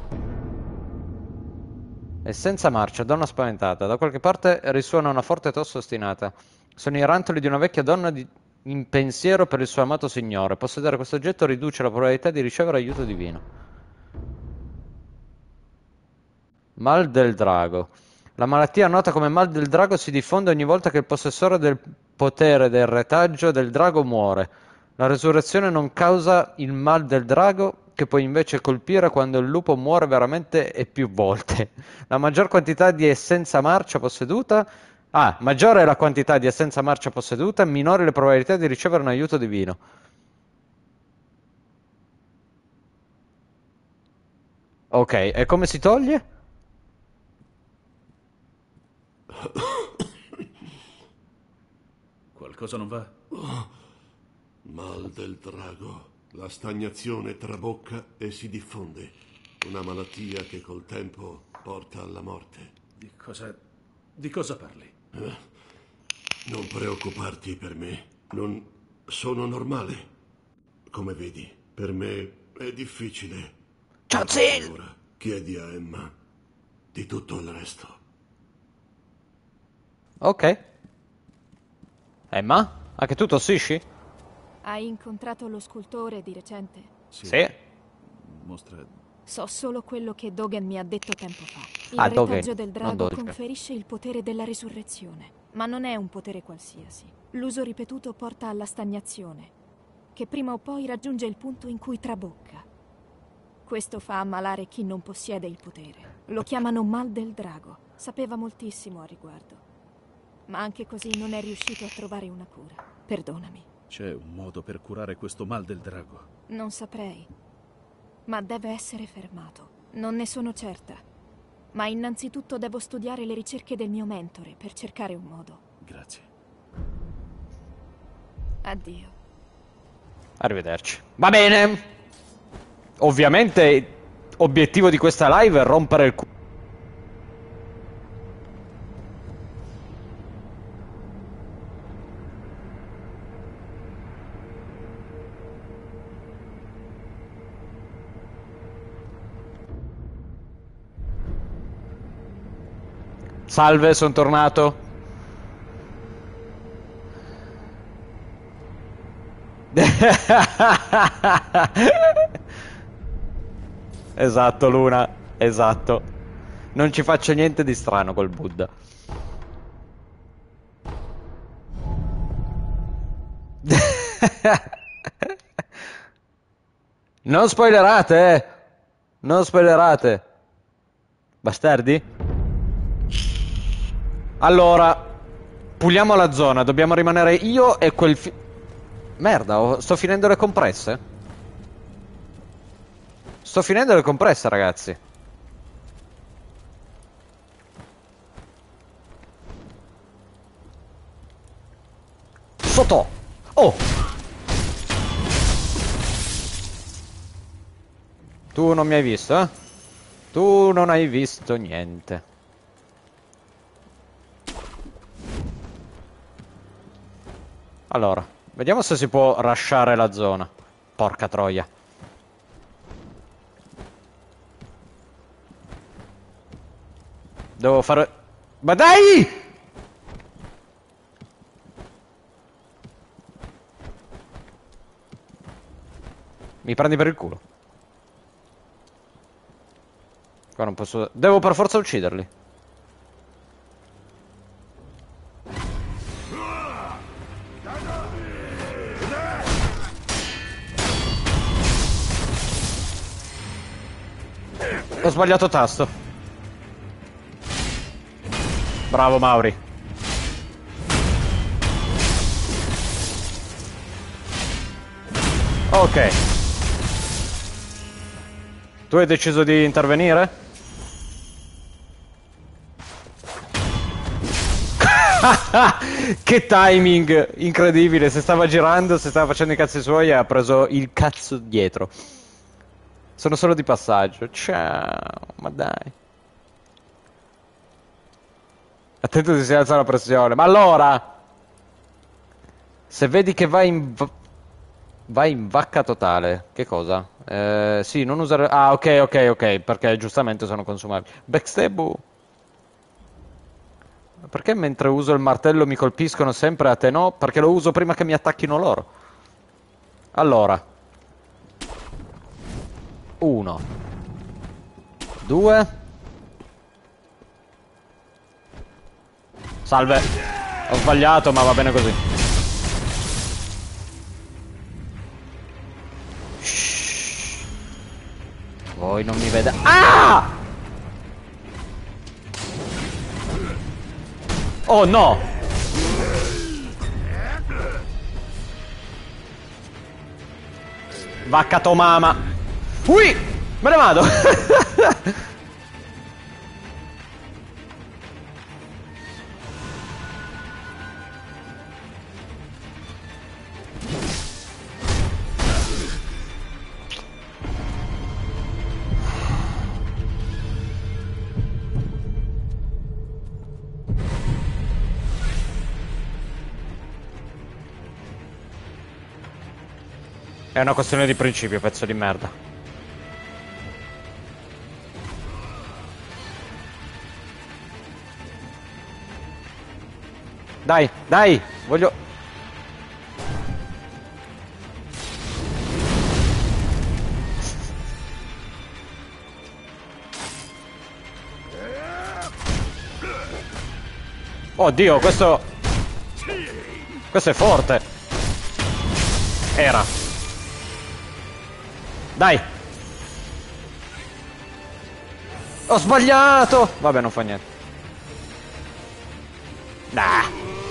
E senza marcia, donna spaventata. Da qualche parte risuona una forte tosse ostinata. Sono i rantoli di una vecchia donna di... in pensiero per il suo amato signore. Possedere questo oggetto riduce la probabilità di ricevere aiuto divino. Mal del drago. La malattia nota come mal del drago si diffonde ogni volta che il possessore del potere del retaggio del drago muore. La resurrezione non causa il mal del drago, che può invece colpire quando il lupo muore veramente e più volte. La maggior quantità di essenza marcia posseduta... Ah, maggiore è la quantità di essenza marcia posseduta, minore le probabilità di ricevere un aiuto divino. Ok, e come si toglie? Qualcosa non va? Oh, mal del drago. La stagnazione trabocca e si diffonde. Una malattia che col tempo porta alla morte. Di cosa... di cosa parli? Eh, non preoccuparti per me. Non sono normale. Come vedi, per me è difficile. Ciao, Zil! Ora chiedi a Emma di tutto il resto. Ok. Emma? Anche tu tossisci? Hai incontrato lo scultore di recente? Sì. Sì. Mostra... So solo quello che Dogen mi ha detto tempo fa. Il Ah, retaggio Dogen, del non drago Dogen. conferisce il potere della risurrezione, ma non è un potere qualsiasi. L'uso ripetuto porta alla stagnazione, che prima o poi raggiunge il punto in cui trabocca. Questo fa ammalare chi non possiede il potere. Lo chiamano mal del drago. Sapeva moltissimo a riguardo, ma anche così non è riuscito a trovare una cura. Perdonami. C'è un modo per curare questo mal del drago? Non saprei, ma deve essere fermato. Non ne sono certa, ma innanzitutto devo studiare le ricerche del mio mentore per cercare un modo. Grazie. Addio. Arrivederci. Va bene. Ovviamente, obiettivo di questa live è rompere il culo. Salve, sono tornato. Esatto, Luna, esatto. Non ci faccio niente di strano col Buddha. Non spoilerate, eh. Non spoilerate. Bastardi? Allora, puliamo la zona. Dobbiamo rimanere io e quel fi... Merda, ho- sto finendo le compresse. Sto finendo le compresse, ragazzi. Sotto. Oh. Tu non mi hai visto, eh? Tu non hai visto niente. Allora, vediamo se si può rushare la zona. Porca troia. Devo fare... Ma dai! Mi prendi per il culo. Qua non posso... Devo per forza ucciderli. Ho sbagliato tasto. Bravo Mauri. Ok. Tu hai deciso di intervenire? Che timing incredibile. Se stava girando, se stava facendo i cazzi suoi e ha preso il cazzo dietro. Sono solo di passaggio. Ciao, ma dai. Attento che si alza la pressione. Ma allora, se vedi che vai in va- vai in vacca totale, che cosa? Eh, sì, non usare... Ah, ok, ok, ok, perché giustamente sono consumabili. Backstab. Perché mentre uso il martello mi colpiscono sempre a te no? Perché lo uso prima che mi attacchino loro. Allora. Uno. Due. Salve. Ho sbagliato, ma va bene così. Shhh. Voi non mi vedete. Ah! Oh no! Vacca to mama. Ui! Me ne vado! È una questione di principio, pezzo di merda. Dai, dai, voglio... Oddio, questo... Questo è forte. Era. Dai! Ho sbagliato! Vabbè, non fa niente. Nah.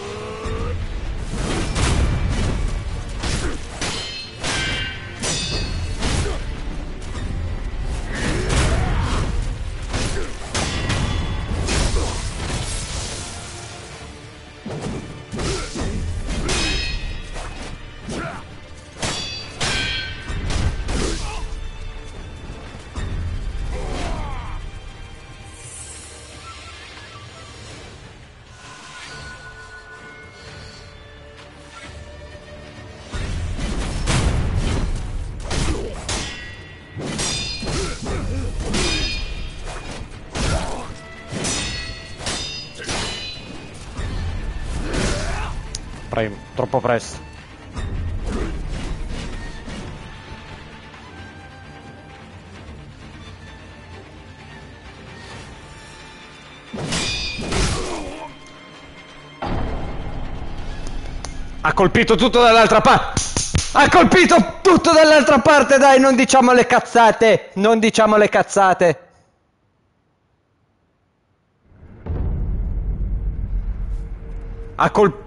Pre- troppo presto. Ha colpito tutto dall'altra parte. Ha colpito tutto dall'altra parte, dai, non diciamo le cazzate. Non diciamo le cazzate. Ha colpito...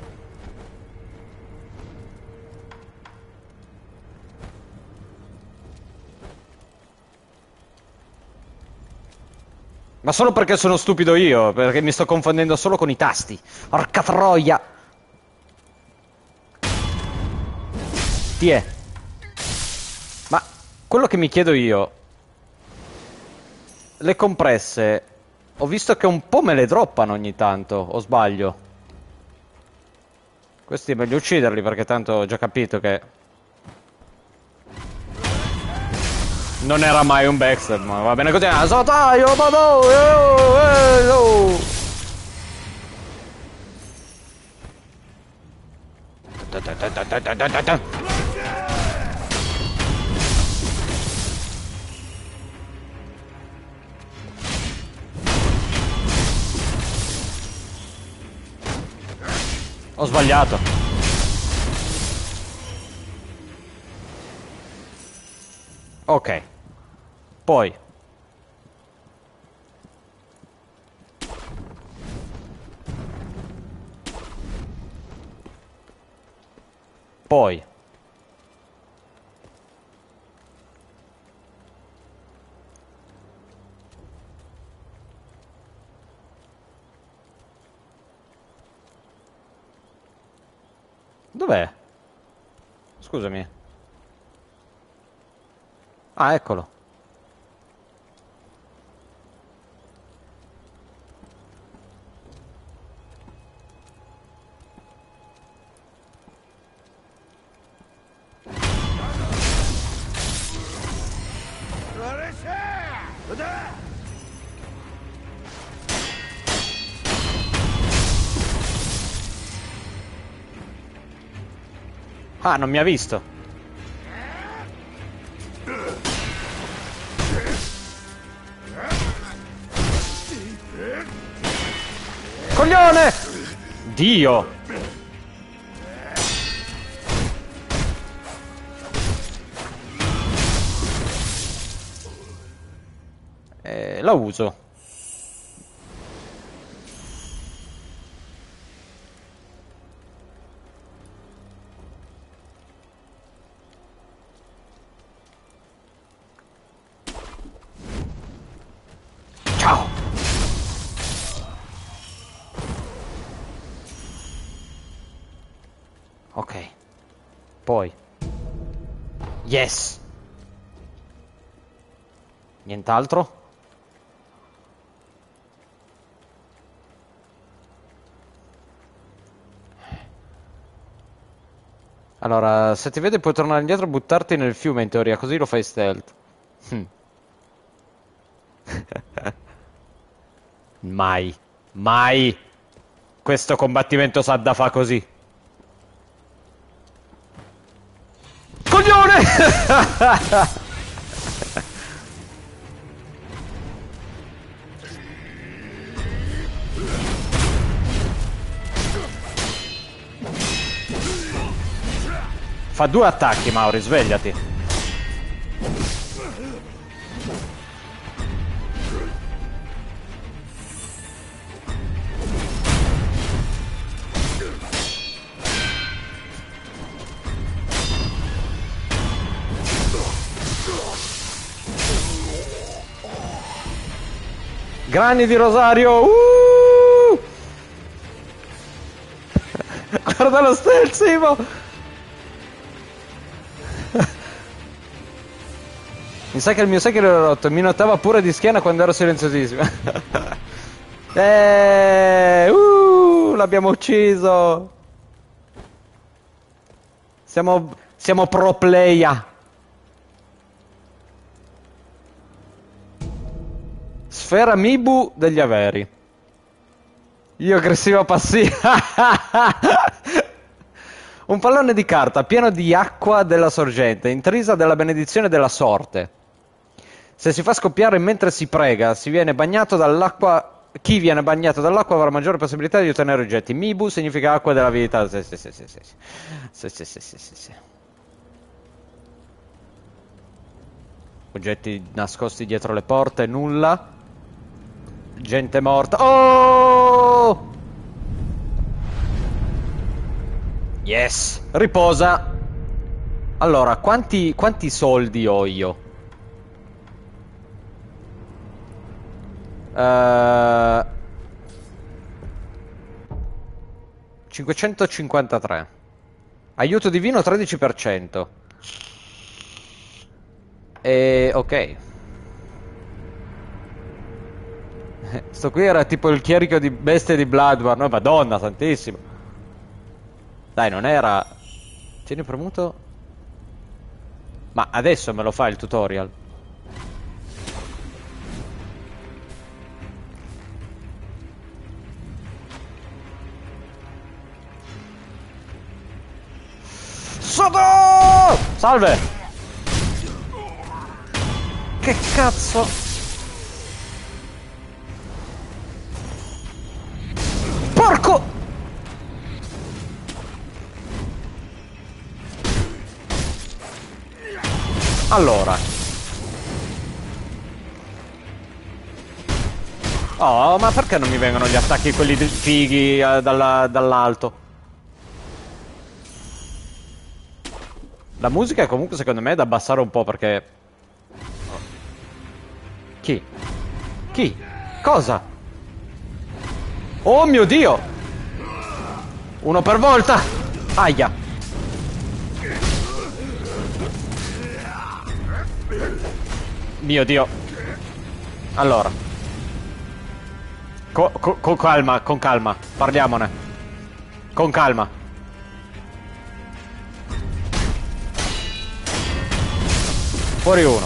Ma solo perché sono stupido io, perché mi sto confondendo solo con i tasti. Porca troia! Ti è. Ma quello che mi chiedo io... Le compresse... Ho visto che un po' me le droppano ogni tanto, o sbaglio? Questi è meglio ucciderli perché tanto ho già capito che... Non era mai un backstab, ma va bene così. Ah, sotaio, vado, eh, oh. Ho sbagliato. Ok. Poi. Poi. Dov'è? Scusami. Ah, eccolo. Ah, non mi ha visto. Coglione! Dio! Eh, la uso. Ciao! Ok. Poi. Yes! Nient'altro? Allora, se ti vede puoi tornare indietro e buttarti nel fiume in teoria, così lo fai stealth. Hm. Mai, mai questo combattimento Sadda fa così. Coglione! Fa due attacchi, Mauri, svegliati. Grani di rosario. Uh! Guarda lo stealth, Simo. Mi sa che il mio secchio era rotto. Mi notava pure di schiena quando ero silenziosissimo. eh, uh, l'abbiamo ucciso. Siamo, siamo pro player. Sfera Mibu degli averi. Io aggressiva passiva. Un pallone di carta pieno di acqua della sorgente, intrisa della benedizione della sorte. Se si fa scoppiare mentre si prega, si viene bagnato dall'acqua. Chi viene bagnato dall'acqua avrà maggiore possibilità di ottenere oggetti. Mibu significa acqua della vita. Sì, sì, sì, sì, sì. Sì, sì, sì, sì, sì, sì. Oggetti nascosti dietro le porte, nulla. Gente morta. Oh! Yes! Riposa. Allora, quanti, quanti soldi ho io? Uh, cinquecentocinquantatré. Aiuto divino tredici per cento. E ok. Sto qui era tipo il chierico di bestie di Bloodborne. Oh, Madonna santissima. Dai, non era. Tieni premuto. Ma adesso me lo fa il tutorial. Sotto! Salve! Che cazzo? Porco! Allora. Oh, ma perché non mi vengono gli attacchi quelli fighi eh, dalla, dall'alto? La musica comunque secondo me è da abbassare un po' perché... Chi? Chi? Cosa? Oh mio Dio! Uno per volta! Aia! Mio Dio! Allora. Co co con calma, con calma. Parliamone. Con calma. Fuori uno.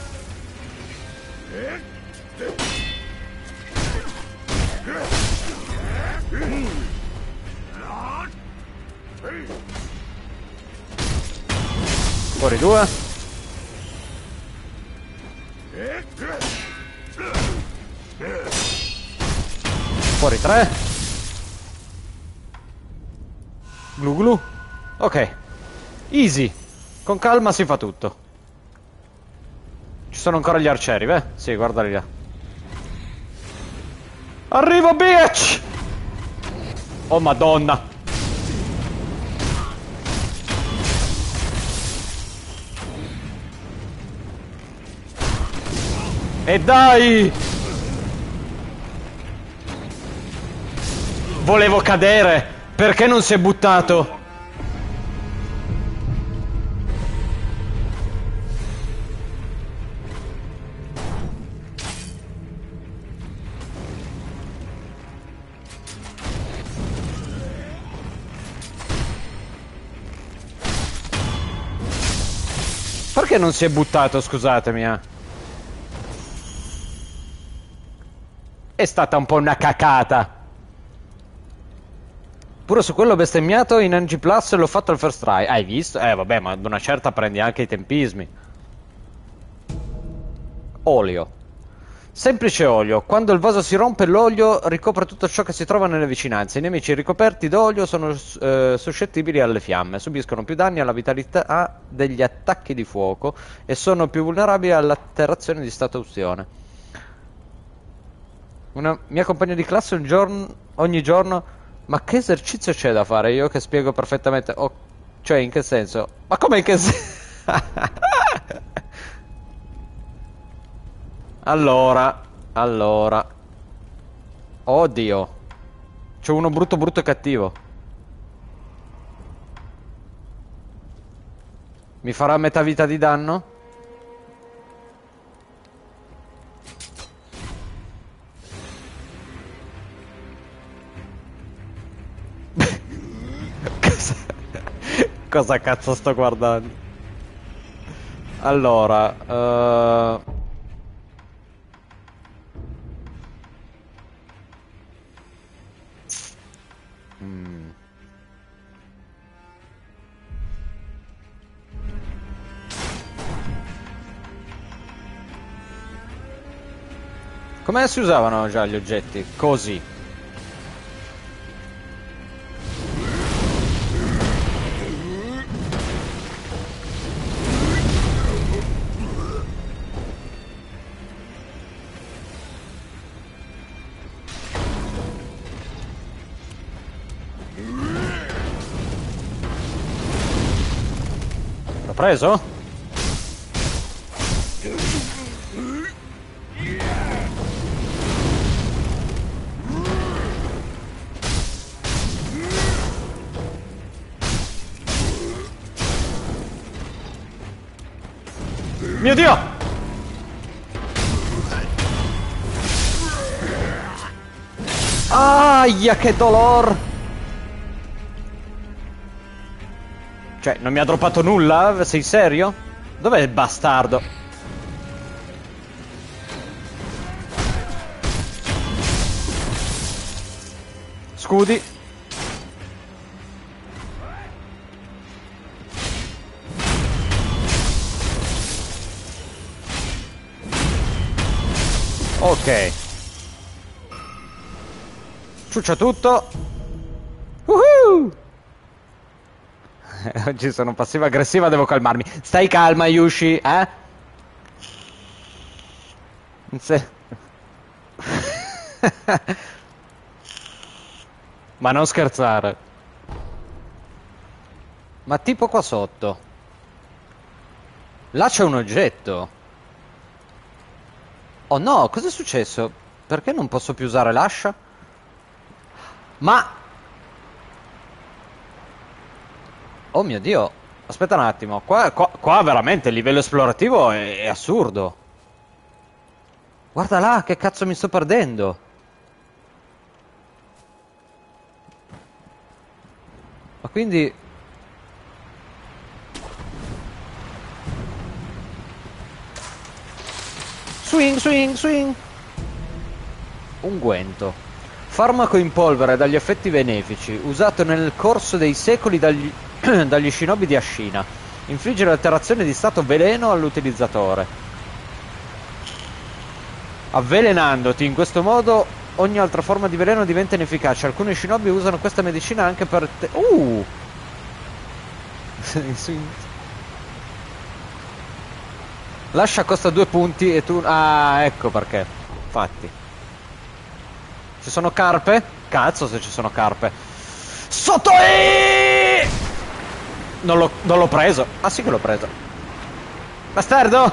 Fuori due. Fuori tre. Glu glu. Ok. Easy. Con calma si fa tutto. Ci sono ancora gli arcieri, beh? Sì, guardali là. Arrivo, bitch! Oh, madonna. E dai! Volevo cadere. Perché non si è buttato? Perché non si è buttato, scusatemi, eh? È stata un po' una cacata. Pure su quello bestemmiato in N G Plus l'ho fatto al first try. Hai visto? Eh vabbè, ma ad una certa prendi anche i tempismi. Olio. Semplice olio. Quando il vaso si rompe, l'olio ricopre tutto ciò che si trova nelle vicinanze. I nemici ricoperti d'olio sono eh, suscettibili alle fiamme, subiscono più danni alla vitalità degli attacchi di fuoco e sono più vulnerabili all'alterazione di statuazione. Una mia compagna di classe un giorno, ogni giorno... Ma che esercizio c'è da fare? Io che spiego perfettamente... Oh, cioè, in che senso? Ma come in che senso? Allora, allora. Oddio. C'è uno brutto brutto e cattivo. Mi farà metà vita di danno? Cosa... Cosa cazzo sto guardando? Allora, uh... mm. Come si usavano già gli oggetti? Così. L'ho preso? Mio Dio! Aia, che dolor! Cioè, non mi ha droppato nulla? Sei serio? Dov'è il bastardo? Scudi. Ok. Ciuccia tutto. Woohoo! Oggi sono passiva aggressiva, devo calmarmi. Stai calma, Yushi, eh? Se... Ma non scherzare. Ma tipo qua sotto. Là c'è un oggetto. Oh no, cos'è successo? Perché non posso più usare l'ascia? Ma... Oh mio Dio. Aspetta un attimo. Qua, qua, qua veramente il livello esplorativo è, è assurdo. Guarda là, che cazzo mi sto perdendo. Ma quindi... Swing, swing, swing. Unguento. Farmaco in polvere dagli effetti benefici, usato nel corso dei secoli dagli, dagli shinobi di Ashina. Infligge l'alterazione di stato veleno all'utilizzatore. Avvelenandoti in questo modo, ogni altra forma di veleno diventa inefficace. Alcuni shinobi usano questa medicina anche per te... Uh! Lascia costa due punti e tu... Ah, ecco perché. Infatti. Ci sono carpe? Cazzo se ci sono carpe. Sotto e... Non l'ho, non l'ho preso. Ah sì che l'ho preso. Bastardo!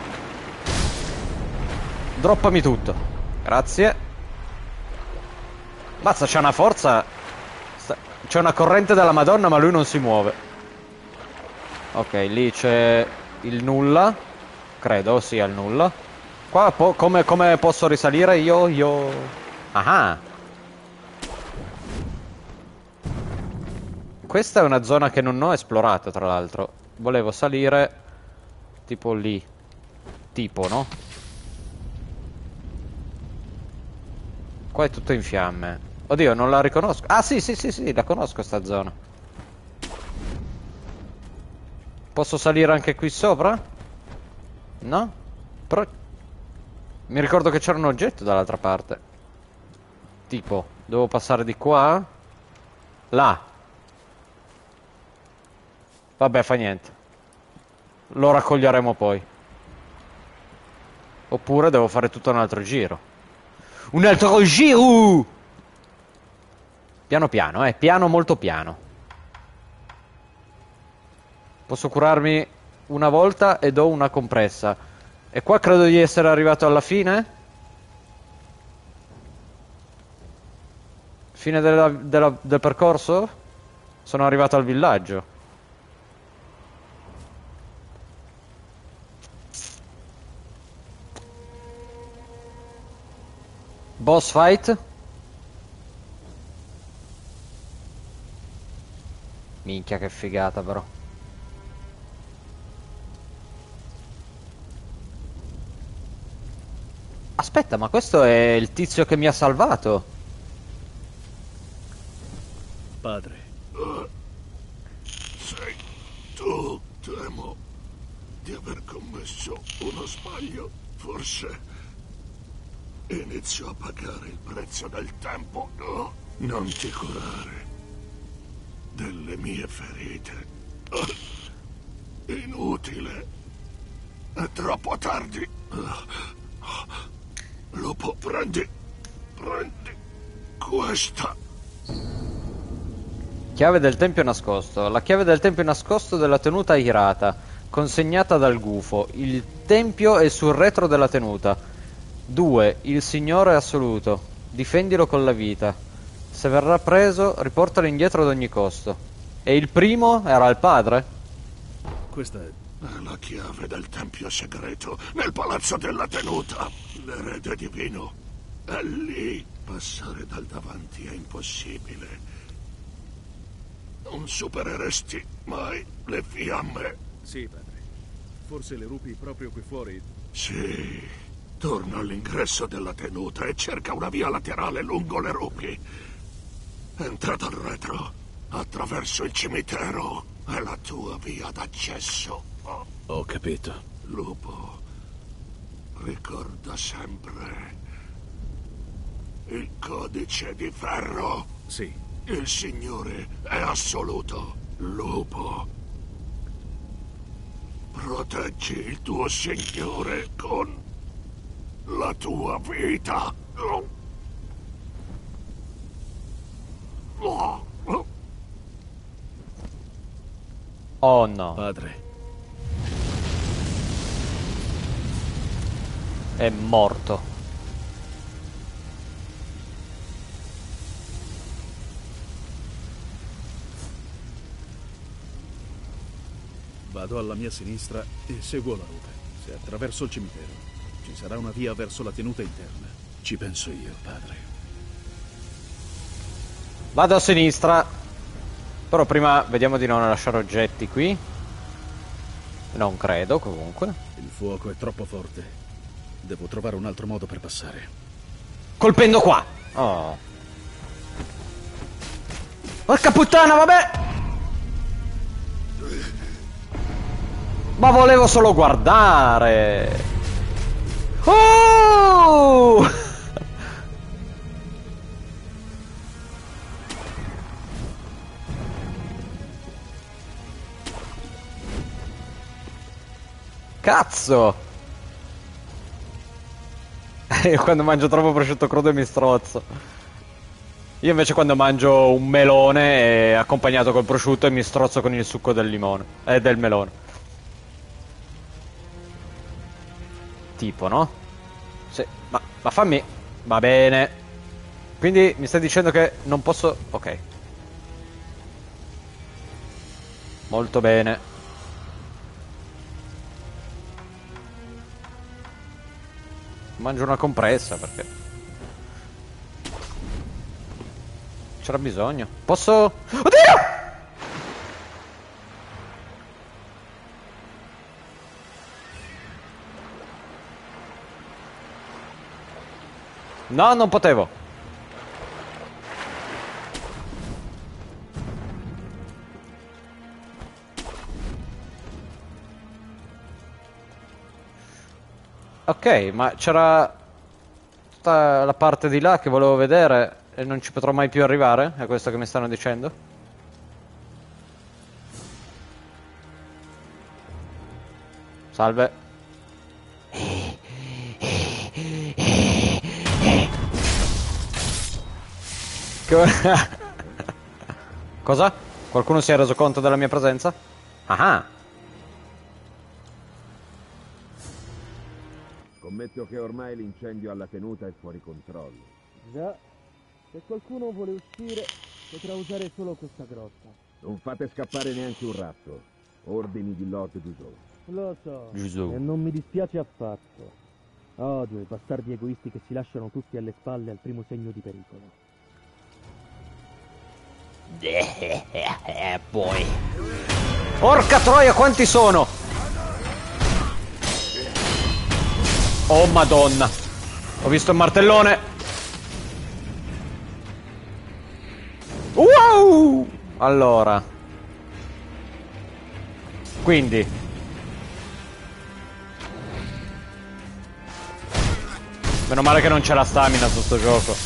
Droppami tutto. Grazie. Mazza, c'è una forza. C'è una corrente della Madonna, ma lui non si muove. Ok, lì c'è il nulla. Credo sia il nulla. Qua po come, come posso risalire io? Io... Ah. Questa è una zona che non ho esplorato, tra l'altro. Volevo salire tipo lì. Tipo, no? Qua è tutto in fiamme. Oddio, non la riconosco. Ah, sì, sì, sì, sì, la conosco sta zona. Posso salire anche qui sopra? No? Però... Mi ricordo che c'era un oggetto dall'altra parte. Tipo, devo passare di qua? Là. Vabbè, fa niente. Lo raccoglieremo poi. Oppure devo fare tutto un altro giro. Un altro giro! Piano piano, eh. Piano molto piano. Posso curarmi una volta e do una compressa. E qua credo di essere arrivato alla fine. Fine della, della, del percorso? Sono arrivato al villaggio. Boss fight? Minchia che figata però. Aspetta, ma questo è il tizio che mi ha salvato. Padre. Sei tu, temo di aver commesso uno sbaglio. Forse inizio a pagare il prezzo del tempo. No, non ti curare delle mie ferite. Inutile. È troppo tardi. Lupo, prendi. Prendi questa. Chiave del tempio nascosto. La chiave del tempio nascosto della tenuta irata, consegnata dal gufo. Il tempio è sul retro della tenuta. due. Il Signore assoluto. Difendilo con la vita. Se verrà preso, riportalo indietro ad ogni costo. E il primo era il padre? Questa è... È la chiave del tempio segreto nel palazzo della tenuta. L'erede divino è lì. Passare dal davanti è impossibile. Non supereresti mai le fiamme. Sì, padre. Forse le rupi proprio qui fuori... Sì. Torna all'ingresso della tenuta e cerca una via laterale lungo le rupi. Entra dal retro, attraverso il cimitero. È la tua via d'accesso. Ho capito. Lupo, ricorda sempre il codice di ferro. Sì. Il Signore è assoluto. Lupo, proteggi il tuo Signore con la tua vita. Oh no. Padre. È morto. Vado alla mia sinistra e seguo la rupe. Se attraverso il cimitero, ci sarà una via verso la tenuta interna. Ci penso io, padre. Vado a sinistra. Però prima vediamo di non lasciare oggetti qui. Non credo, comunque. Il fuoco è troppo forte. Devo trovare un altro modo per passare. Colpendo qua. Oh. Porca puttana, vabbè. Ma volevo solo guardare. Oh! Cazzo! Io quando mangio troppo prosciutto crudo mi strozzo. Io invece quando mangio un melone è accompagnato col prosciutto e mi strozzo con il succo del limone. Eh, del melone. Tipo, no? Sì, ma, ma fammi... Va bene. Quindi mi stai dicendo che non posso... Ok. Molto bene. Mangio una compressa perché c'era bisogno. Posso... Oddio! No, non potevo. Ok, ma c'era tutta la parte di là che volevo vedere e non ci potrò mai più arrivare? È questo che mi stanno dicendo? Salve. Cosa? Qualcuno si è reso conto della mia presenza? Ah! Scommetto che ormai l'incendio alla tenuta è fuori controllo. Già, se qualcuno vuole uscire, potrà usare solo questa grotta. Non fate scappare neanche un ratto. Ordini di Lord Dussault. Lo so, Gesù. e non mi dispiace affatto. Odio i bastardi egoisti che si lasciano tutti alle spalle al primo segno di pericolo. Eh, poi. Porca troia, quanti sono? Oh madonna. Ho visto il martellone. Wow! Allora. Quindi. Meno male che non c'è la stamina su sto gioco.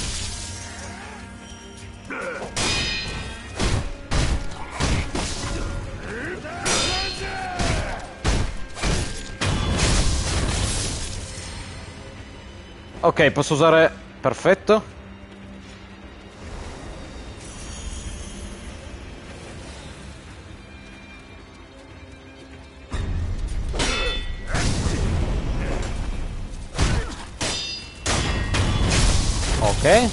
Ok, posso usare... Perfetto. Ok.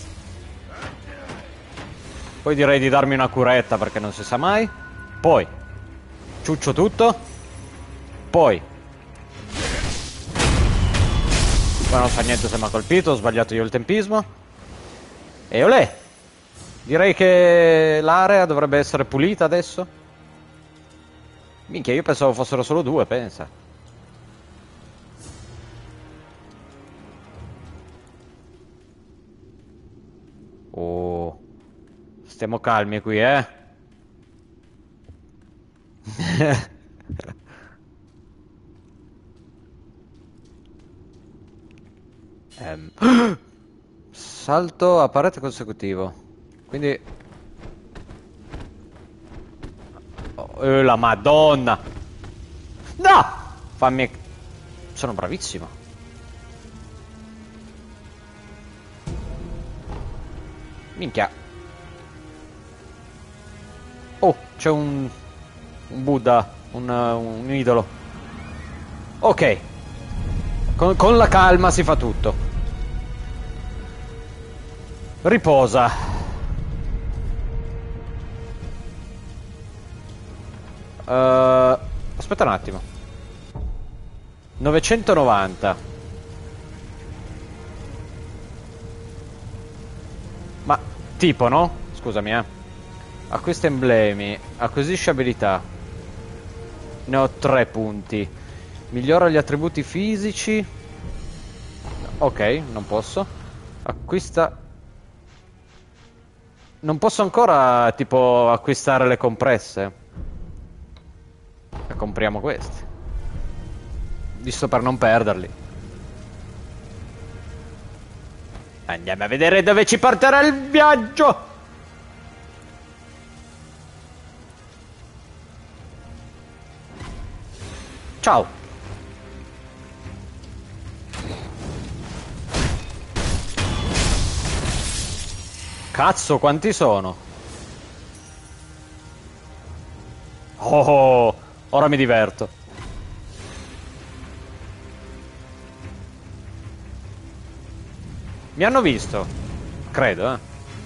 Poi direi di darmi una curetta perché non si sa mai. Poi ciuccio tutto. Poi Poi non fa niente se mi ha colpito. Ho sbagliato io il tempismo. E olè. Direi che l'area dovrebbe essere pulita adesso. Minchia, io pensavo fossero solo due, pensa. Oh, stiamo calmi qui, eh. um. Salto a parete consecutivo. Quindi oh, eh, la madonna. No! Fammi... Sono bravissimo. Minchia. Oh, c'è un... Un Buddha. Un, un idolo. Ok. Con, con la calma si fa tutto. Riposa. Uh, aspetta un attimo. novecentonovanta. Ma tipo, no? Scusami, eh. Acquista emblemi. Acquisisci abilità. Ne ho tre punti. Migliora gli attributi fisici. Ok, non posso. Acquista... Non posso ancora, tipo, acquistare le compresse. E compriamo questi. Visto per non perderli. Andiamo a vedere dove ci porterà il viaggio. Ciao. Cazzo, quanti sono? Oh, ora mi diverto. Mi hanno visto? Credo, eh.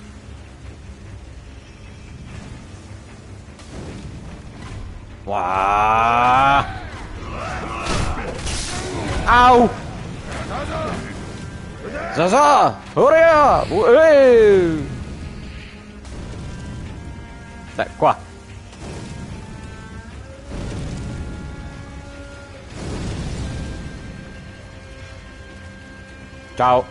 Wow. Au! Zaza! Orea! Uè! Dai, qua. Ciao.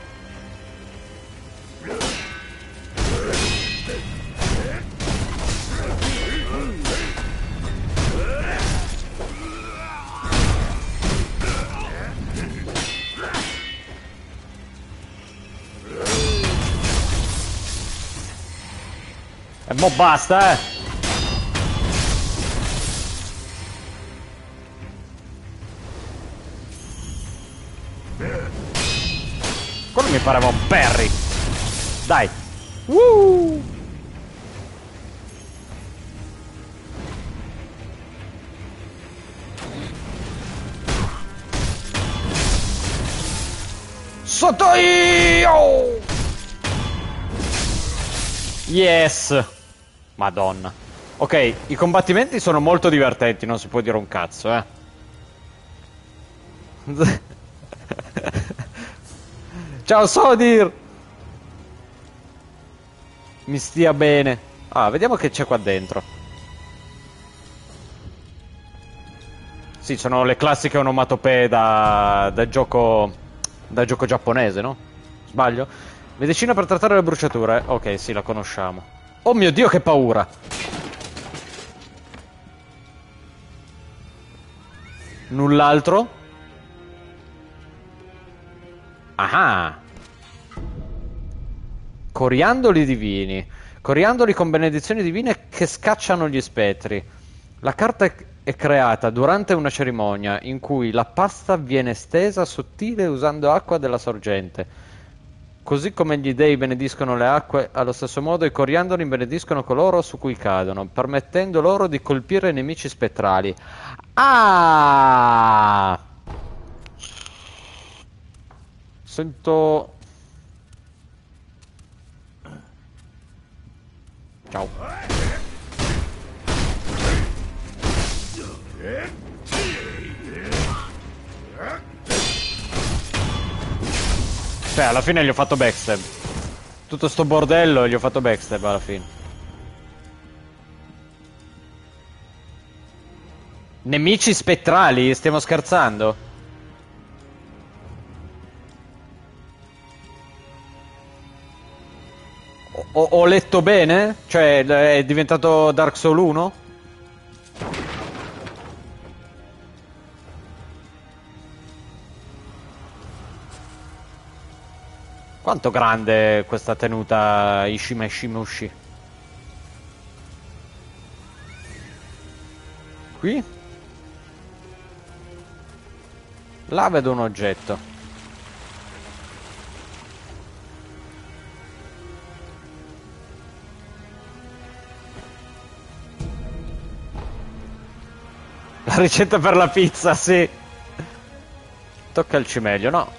E mo basta, eh! Quello mi pareva un Perry! Dai! Woo! Sotto io! Yes! Madonna. Ok, i combattimenti sono molto divertenti, non si può dire un cazzo, eh. Ciao Sodir! Mi stia bene. Ah, vediamo che c'è qua dentro. Sì, sono le classiche onomatopee da, da gioco da gioco giapponese, no? Sbaglio? Medicina per trattare le bruciature. Ok, sì, la conosciamo. Oh mio Dio, che paura! Null'altro? Ah! Coriandoli divini. Coriandoli con benedizioni divine che scacciano gli spettri. La carta è, è creata durante una cerimonia in cui la pasta viene stesa sottile usando acqua della sorgente. Così come gli dei benediscono le acque, allo stesso modo i coriandoli benediscono coloro su cui cadono, permettendo loro di colpire i nemici spettrali. Ah! Sento... Ciao. Cioè, alla fine gli ho fatto backstab. Tutto sto bordello gli ho fatto backstab alla fine. Nemici spettrali? Stiamo scherzando? Ho, ho letto bene? Cioè, è diventato Dark Souls uno? Quanto grande questa tenuta Ishima Ishimushi? Qui? Là vedo un oggetto. La ricetta per la pizza, sì. Tocca il cimelio, no?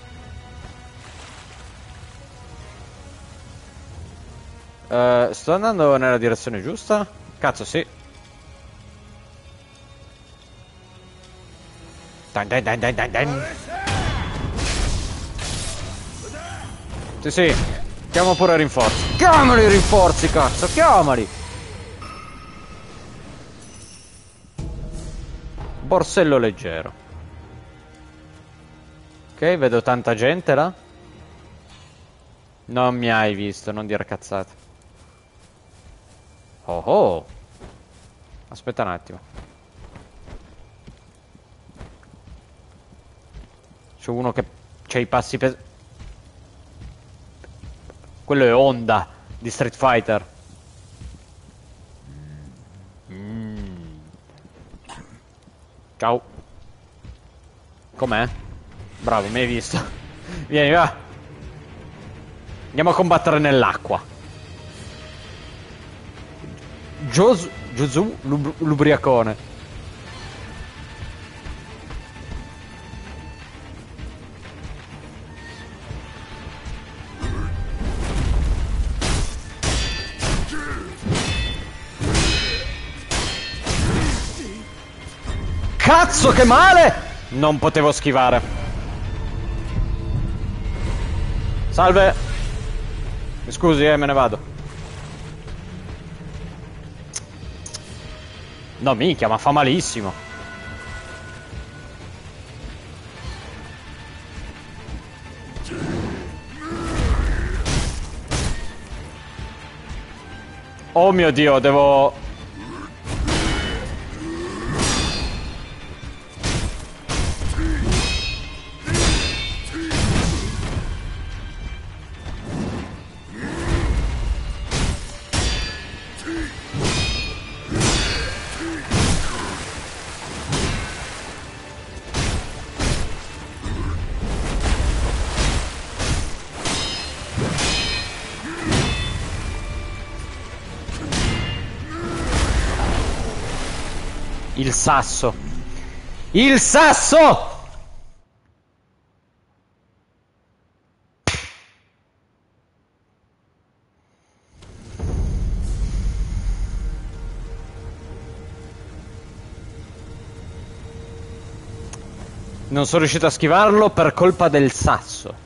Uh, sto andando nella direzione giusta? Cazzo, sì. Dan dan dan dan dan dan. Sì, sì. Chiamo pure rinforzi. Chiamali i rinforzi, cazzo, chiamali. Borsello leggero. Ok, vedo tanta gente là. Non mi hai visto, non dire cazzate. Oh oh. Aspetta un attimo. C'è uno che c'ha i passi pes... Quello è Honda di Street Fighter. Mm. Ciao. Com'è? Bravo, mi hai visto. Vieni, va. Andiamo a combattere nell'acqua. Giosu... Gesù lub... l'ubriacone. Cazzo che male! Non potevo schivare. Salve. Mi scusi, eh, me ne vado. No, minchia, ma fa malissimo. Oh mio Dio, devo... Il sasso. Il sasso! Non sono riuscito a schivarlo per colpa del sasso.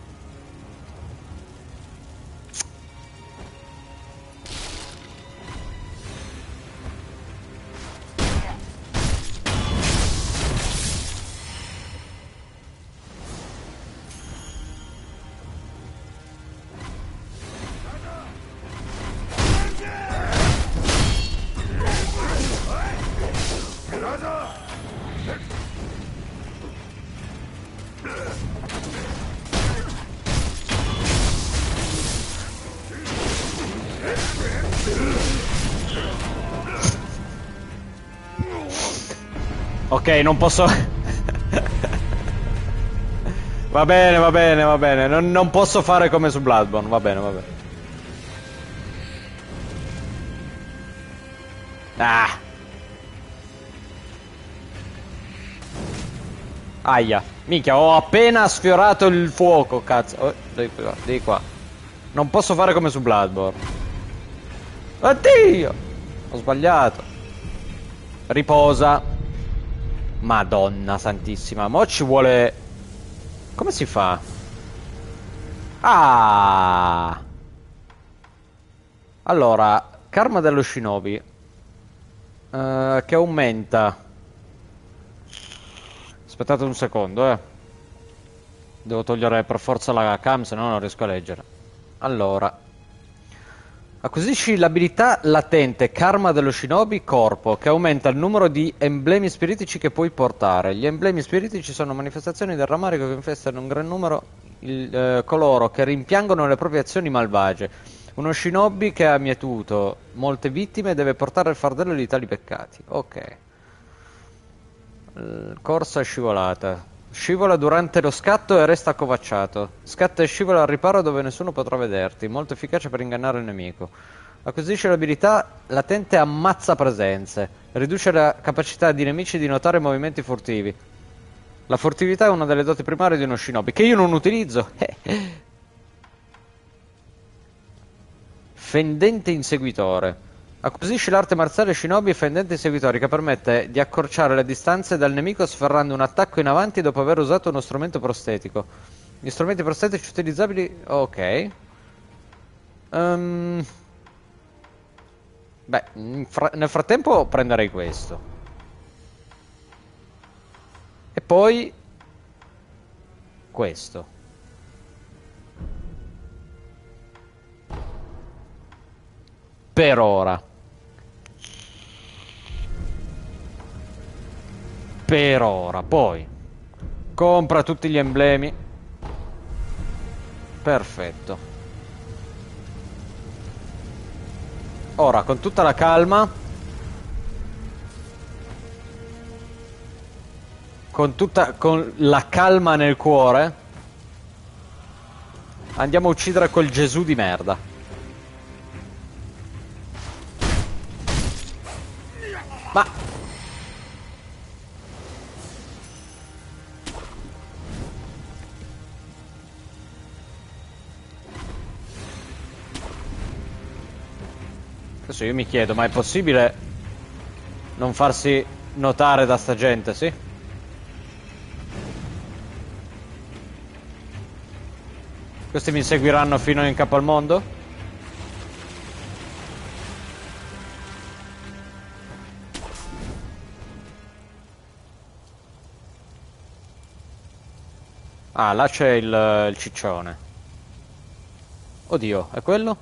Ok, non posso... Va bene, va bene, va bene. Non, non posso fare come su Bloodborne. Va bene, va bene. Ah. Aia. Minchia, ho appena sfiorato il fuoco, cazzo. Oh, di qua, di qua. Non posso fare come su Bloodborne. Oddio! Ho sbagliato. Riposa. Madonna santissima. Mo' ci vuole... Come si fa? Ah! Allora, karma dello shinobi. Uh, che aumenta. Aspettate un secondo, eh. Devo togliere per forza la cam, se no non riesco a leggere. Allora. Acquisisci l'abilità latente Karma dello Shinobi Corpo, che aumenta il numero di emblemi spiritici che puoi portare. Gli emblemi spiritici sono manifestazioni del rammarico che infestano un gran numero il, eh, coloro che rimpiangono le proprie azioni malvagie. Uno shinobi che ha mietuto molte vittime deve portare il fardello di tali peccati. Ok. Uh, corsa e scivolata. Scivola durante lo scatto e resta accovacciato. Scatta e scivola al riparo dove nessuno potrà vederti. Molto efficace per ingannare il nemico. Acquisisce l'abilità latente ammazza presenze. Riduce la capacità di nemici di notare movimenti furtivi. La furtività è una delle doti primarie di uno shinobi, che io non utilizzo. Fendente inseguitore. Acquisisce l'arte marziale shinobi fendente inseguitori, che permette di accorciare le distanze dal nemico sferrando un attacco in avanti dopo aver usato uno strumento prostetico. Gli strumenti prostetici utilizzabili... Ok. Um... Beh, fra... nel frattempo prenderei questo. E poi... questo. Per ora. Per ora, poi compra tutti gli emblemi. Perfetto. Ora, con tutta la calma, con tutta con la calma nel cuore, andiamo a uccidere quel Gesù di merda. Ma... Adesso io mi chiedo, ma è possibile non farsi notare da sta gente, sì? Questi mi seguiranno fino in capo al mondo? Ah, là c'è il, il ciccione. Oddio, è quello?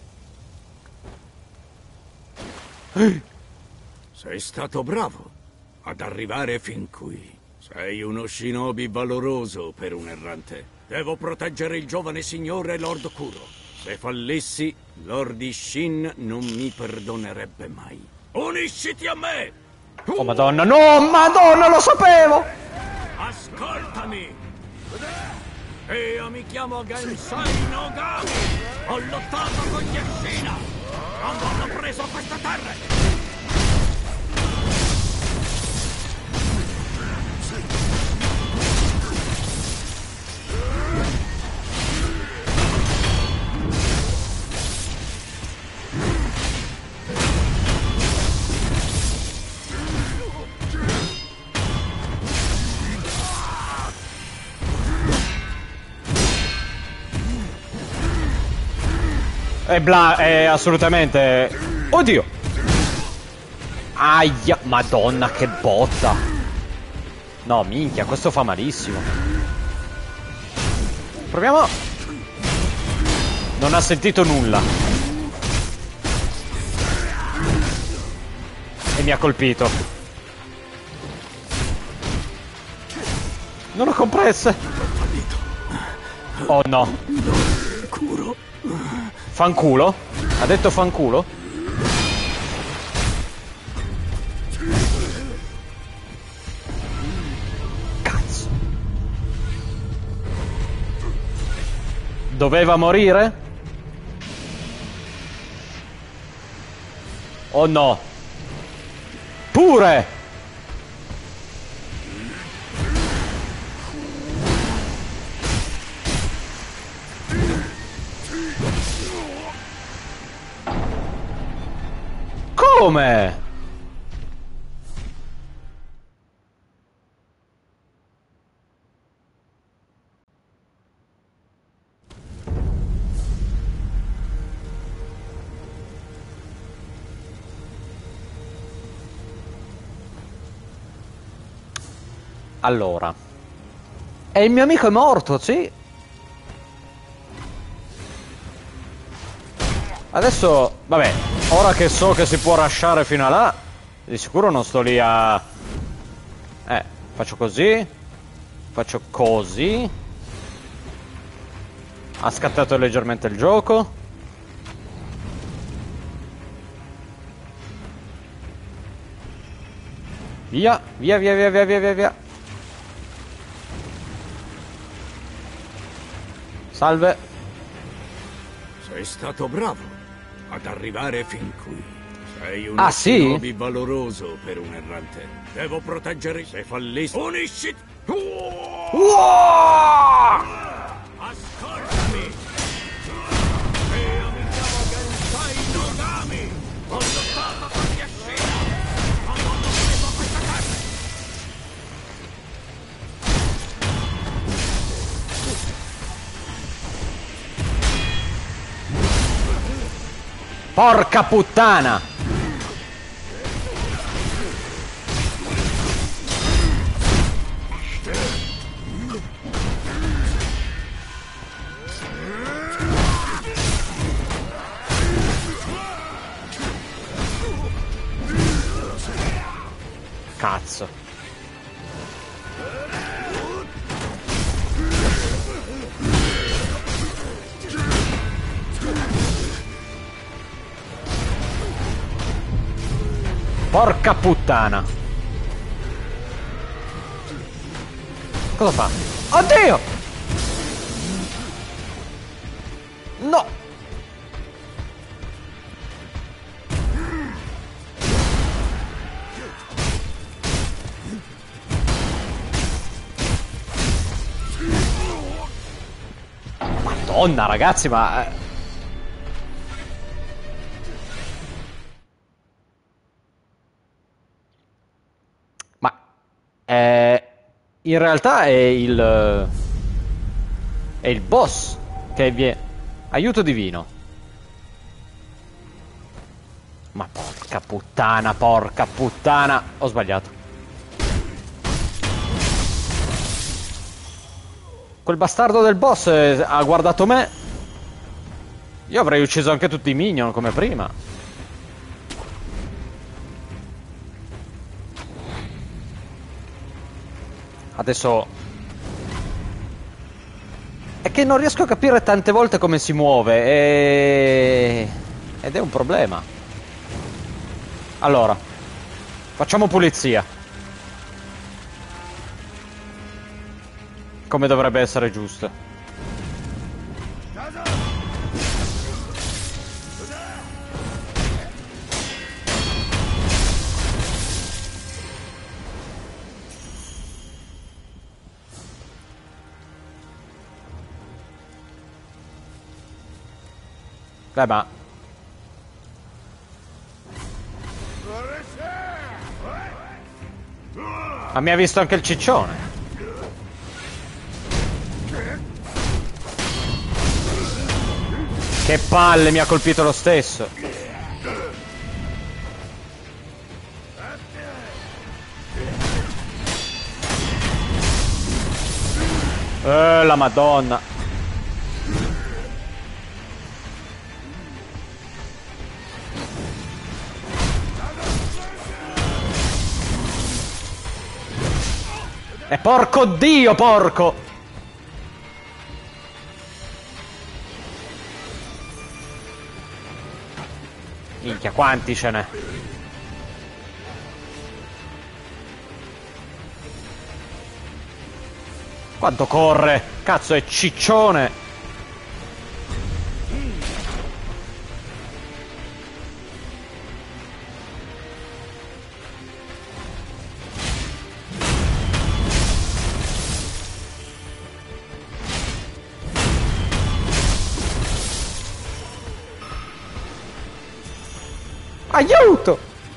Sei stato bravo ad arrivare fin qui. Sei uno shinobi valoroso per un errante. Devo proteggere il giovane signore Lord Kuro. Se fallissi, Lord Shin non mi perdonerebbe mai. Unisciti a me! Oh madonna, no, madonna, lo sapevo! Ascoltami! Io mi chiamo Gensai Nogami! Ho lottato con gli Ashina! Quando hanno preso questa terra! È bla... è assolutamente... Oddio! Aia, madonna, che botta! No, minchia, questo fa malissimo. Proviamo... Non ha sentito nulla. E mi ha colpito. Non ho compresse. Oh no. Fanculo? Ha detto fanculo? Cazzo. Doveva morire? Oh no. Pure! Come? Allora. E il mio amico è morto, sì? Adesso, vabbè, ora che so che si può rushare fino a là, di sicuro non sto lì a... Eh, faccio così. Faccio così. Ha scattato leggermente il gioco. Via, via, via, via, via, via, via, via. Salve. Sei stato bravo ad arrivare fin qui. Sei un ah, sì? shinobi valoroso per un errante. Devo proteggere. Se fallissi, unisci. Wow! Ascoltami. Io mi chiamo Gensai Nogami. Ho lottato con gli Ashina quando hanno preso questa terra. Porca puttana! Cazzo. Porca puttana. Cosa fa? Oddio! No! Madonna, ragazzi, ma... Ma... Eh, in realtà è il... È il boss che viene... Aiuto divino. Ma porca puttana, porca puttana. Ho sbagliato. Quel bastardo del boss eh, ha guardato me. Io avrei ucciso anche tutti i minion come prima. Adesso... È che non riesco a capire tante volte come si muove e... Ed è un problema. Allora, facciamo pulizia. Come dovrebbe essere giusto. Beh, ma... Ma mi ha visto anche il ciccione. Che palle, mi ha colpito lo stesso. Eh, la Madonna. E porco Dio, porco! Minchia, quanti ce n'è? Quanto corre? Cazzo, è ciccione! Aiuto!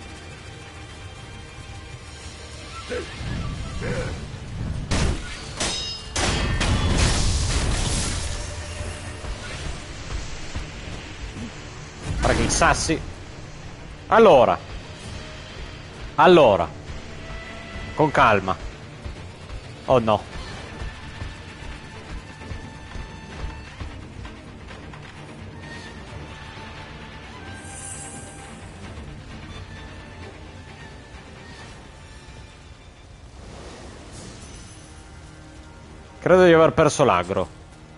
Guarda che i sassi. Allora. Allora. Con calma. Oh no. Credo di aver perso l'agro.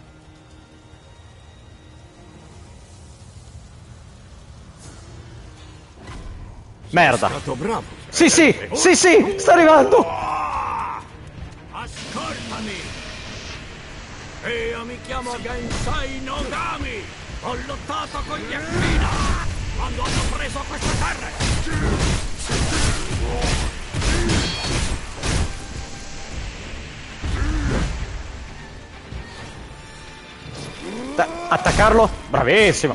Merda. Sei stato bravo. Sì, sì, sì, sì, sta arrivando. Ascoltami. Io mi chiamo Gensai Nogami. Ho lottato con gli Akina quando hanno preso queste terre. Attaccarlo? Bravissimo.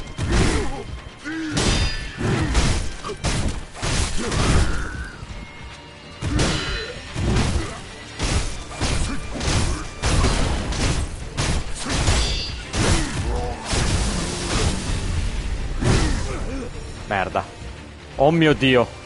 Merda. Oh mio Dio.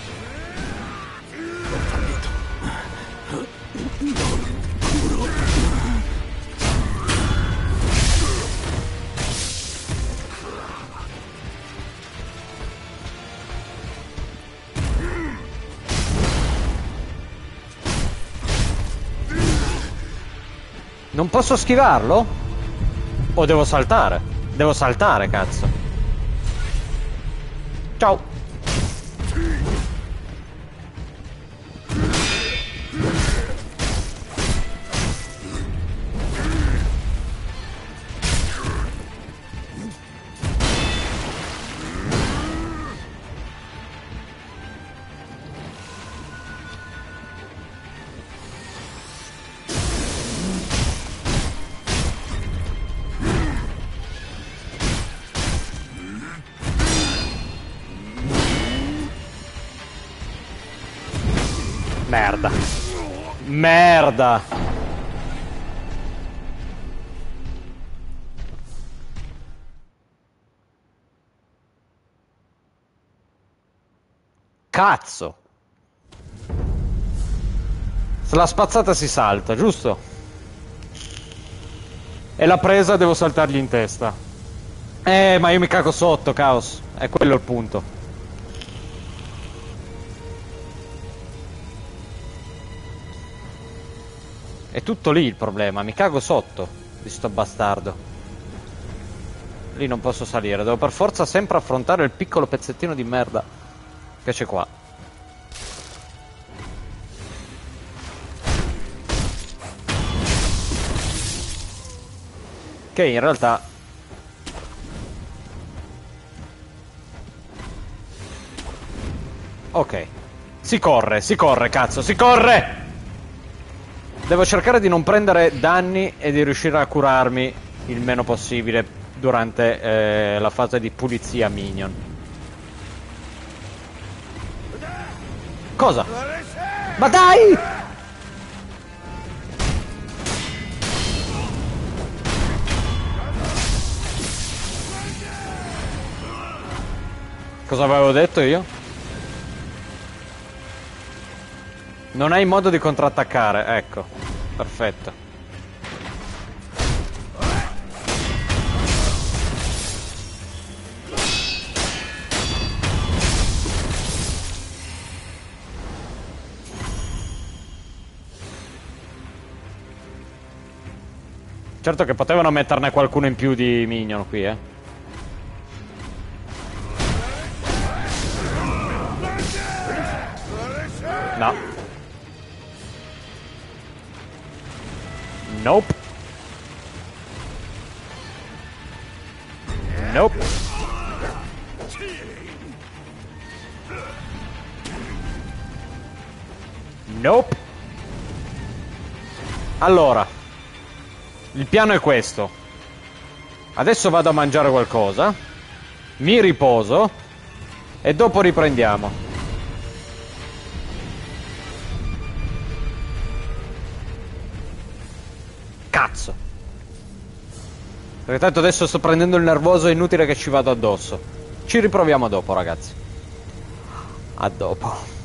Non posso schivarlo? O devo saltare? Devo saltare, cazzo. Ciao. Merda. Merda. Cazzo. Se la spazzata si salta, giusto? E la presa devo saltargli in testa. Eh, ma io mi cago sotto, Caos. È quello il punto. È tutto lì il problema, mi cago sotto di sto bastardo. Lì non posso salire, devo per forza sempre affrontare il piccolo pezzettino di merda che c'è qua. Che in realtà ok. Si corre, si corre, cazzo, si corre! Devo cercare di non prendere danni e di riuscire a curarmi il meno possibile durante eh, la fase di pulizia minion. Cosa? Ma dai! Cosa avevo detto io? Non hai modo di contrattaccare, ecco. Perfetto. Certo che potevano metterne qualcuno in più di minion qui, eh. No. Nope. Nope. Nope. Allora, il piano è questo. Adesso vado a mangiare qualcosa, mi riposo e dopo riprendiamo. Cazzo. Perché tanto adesso sto prendendo il nervoso, è inutile che ci vado addosso. Ci riproviamo dopo, ragazzi. A dopo.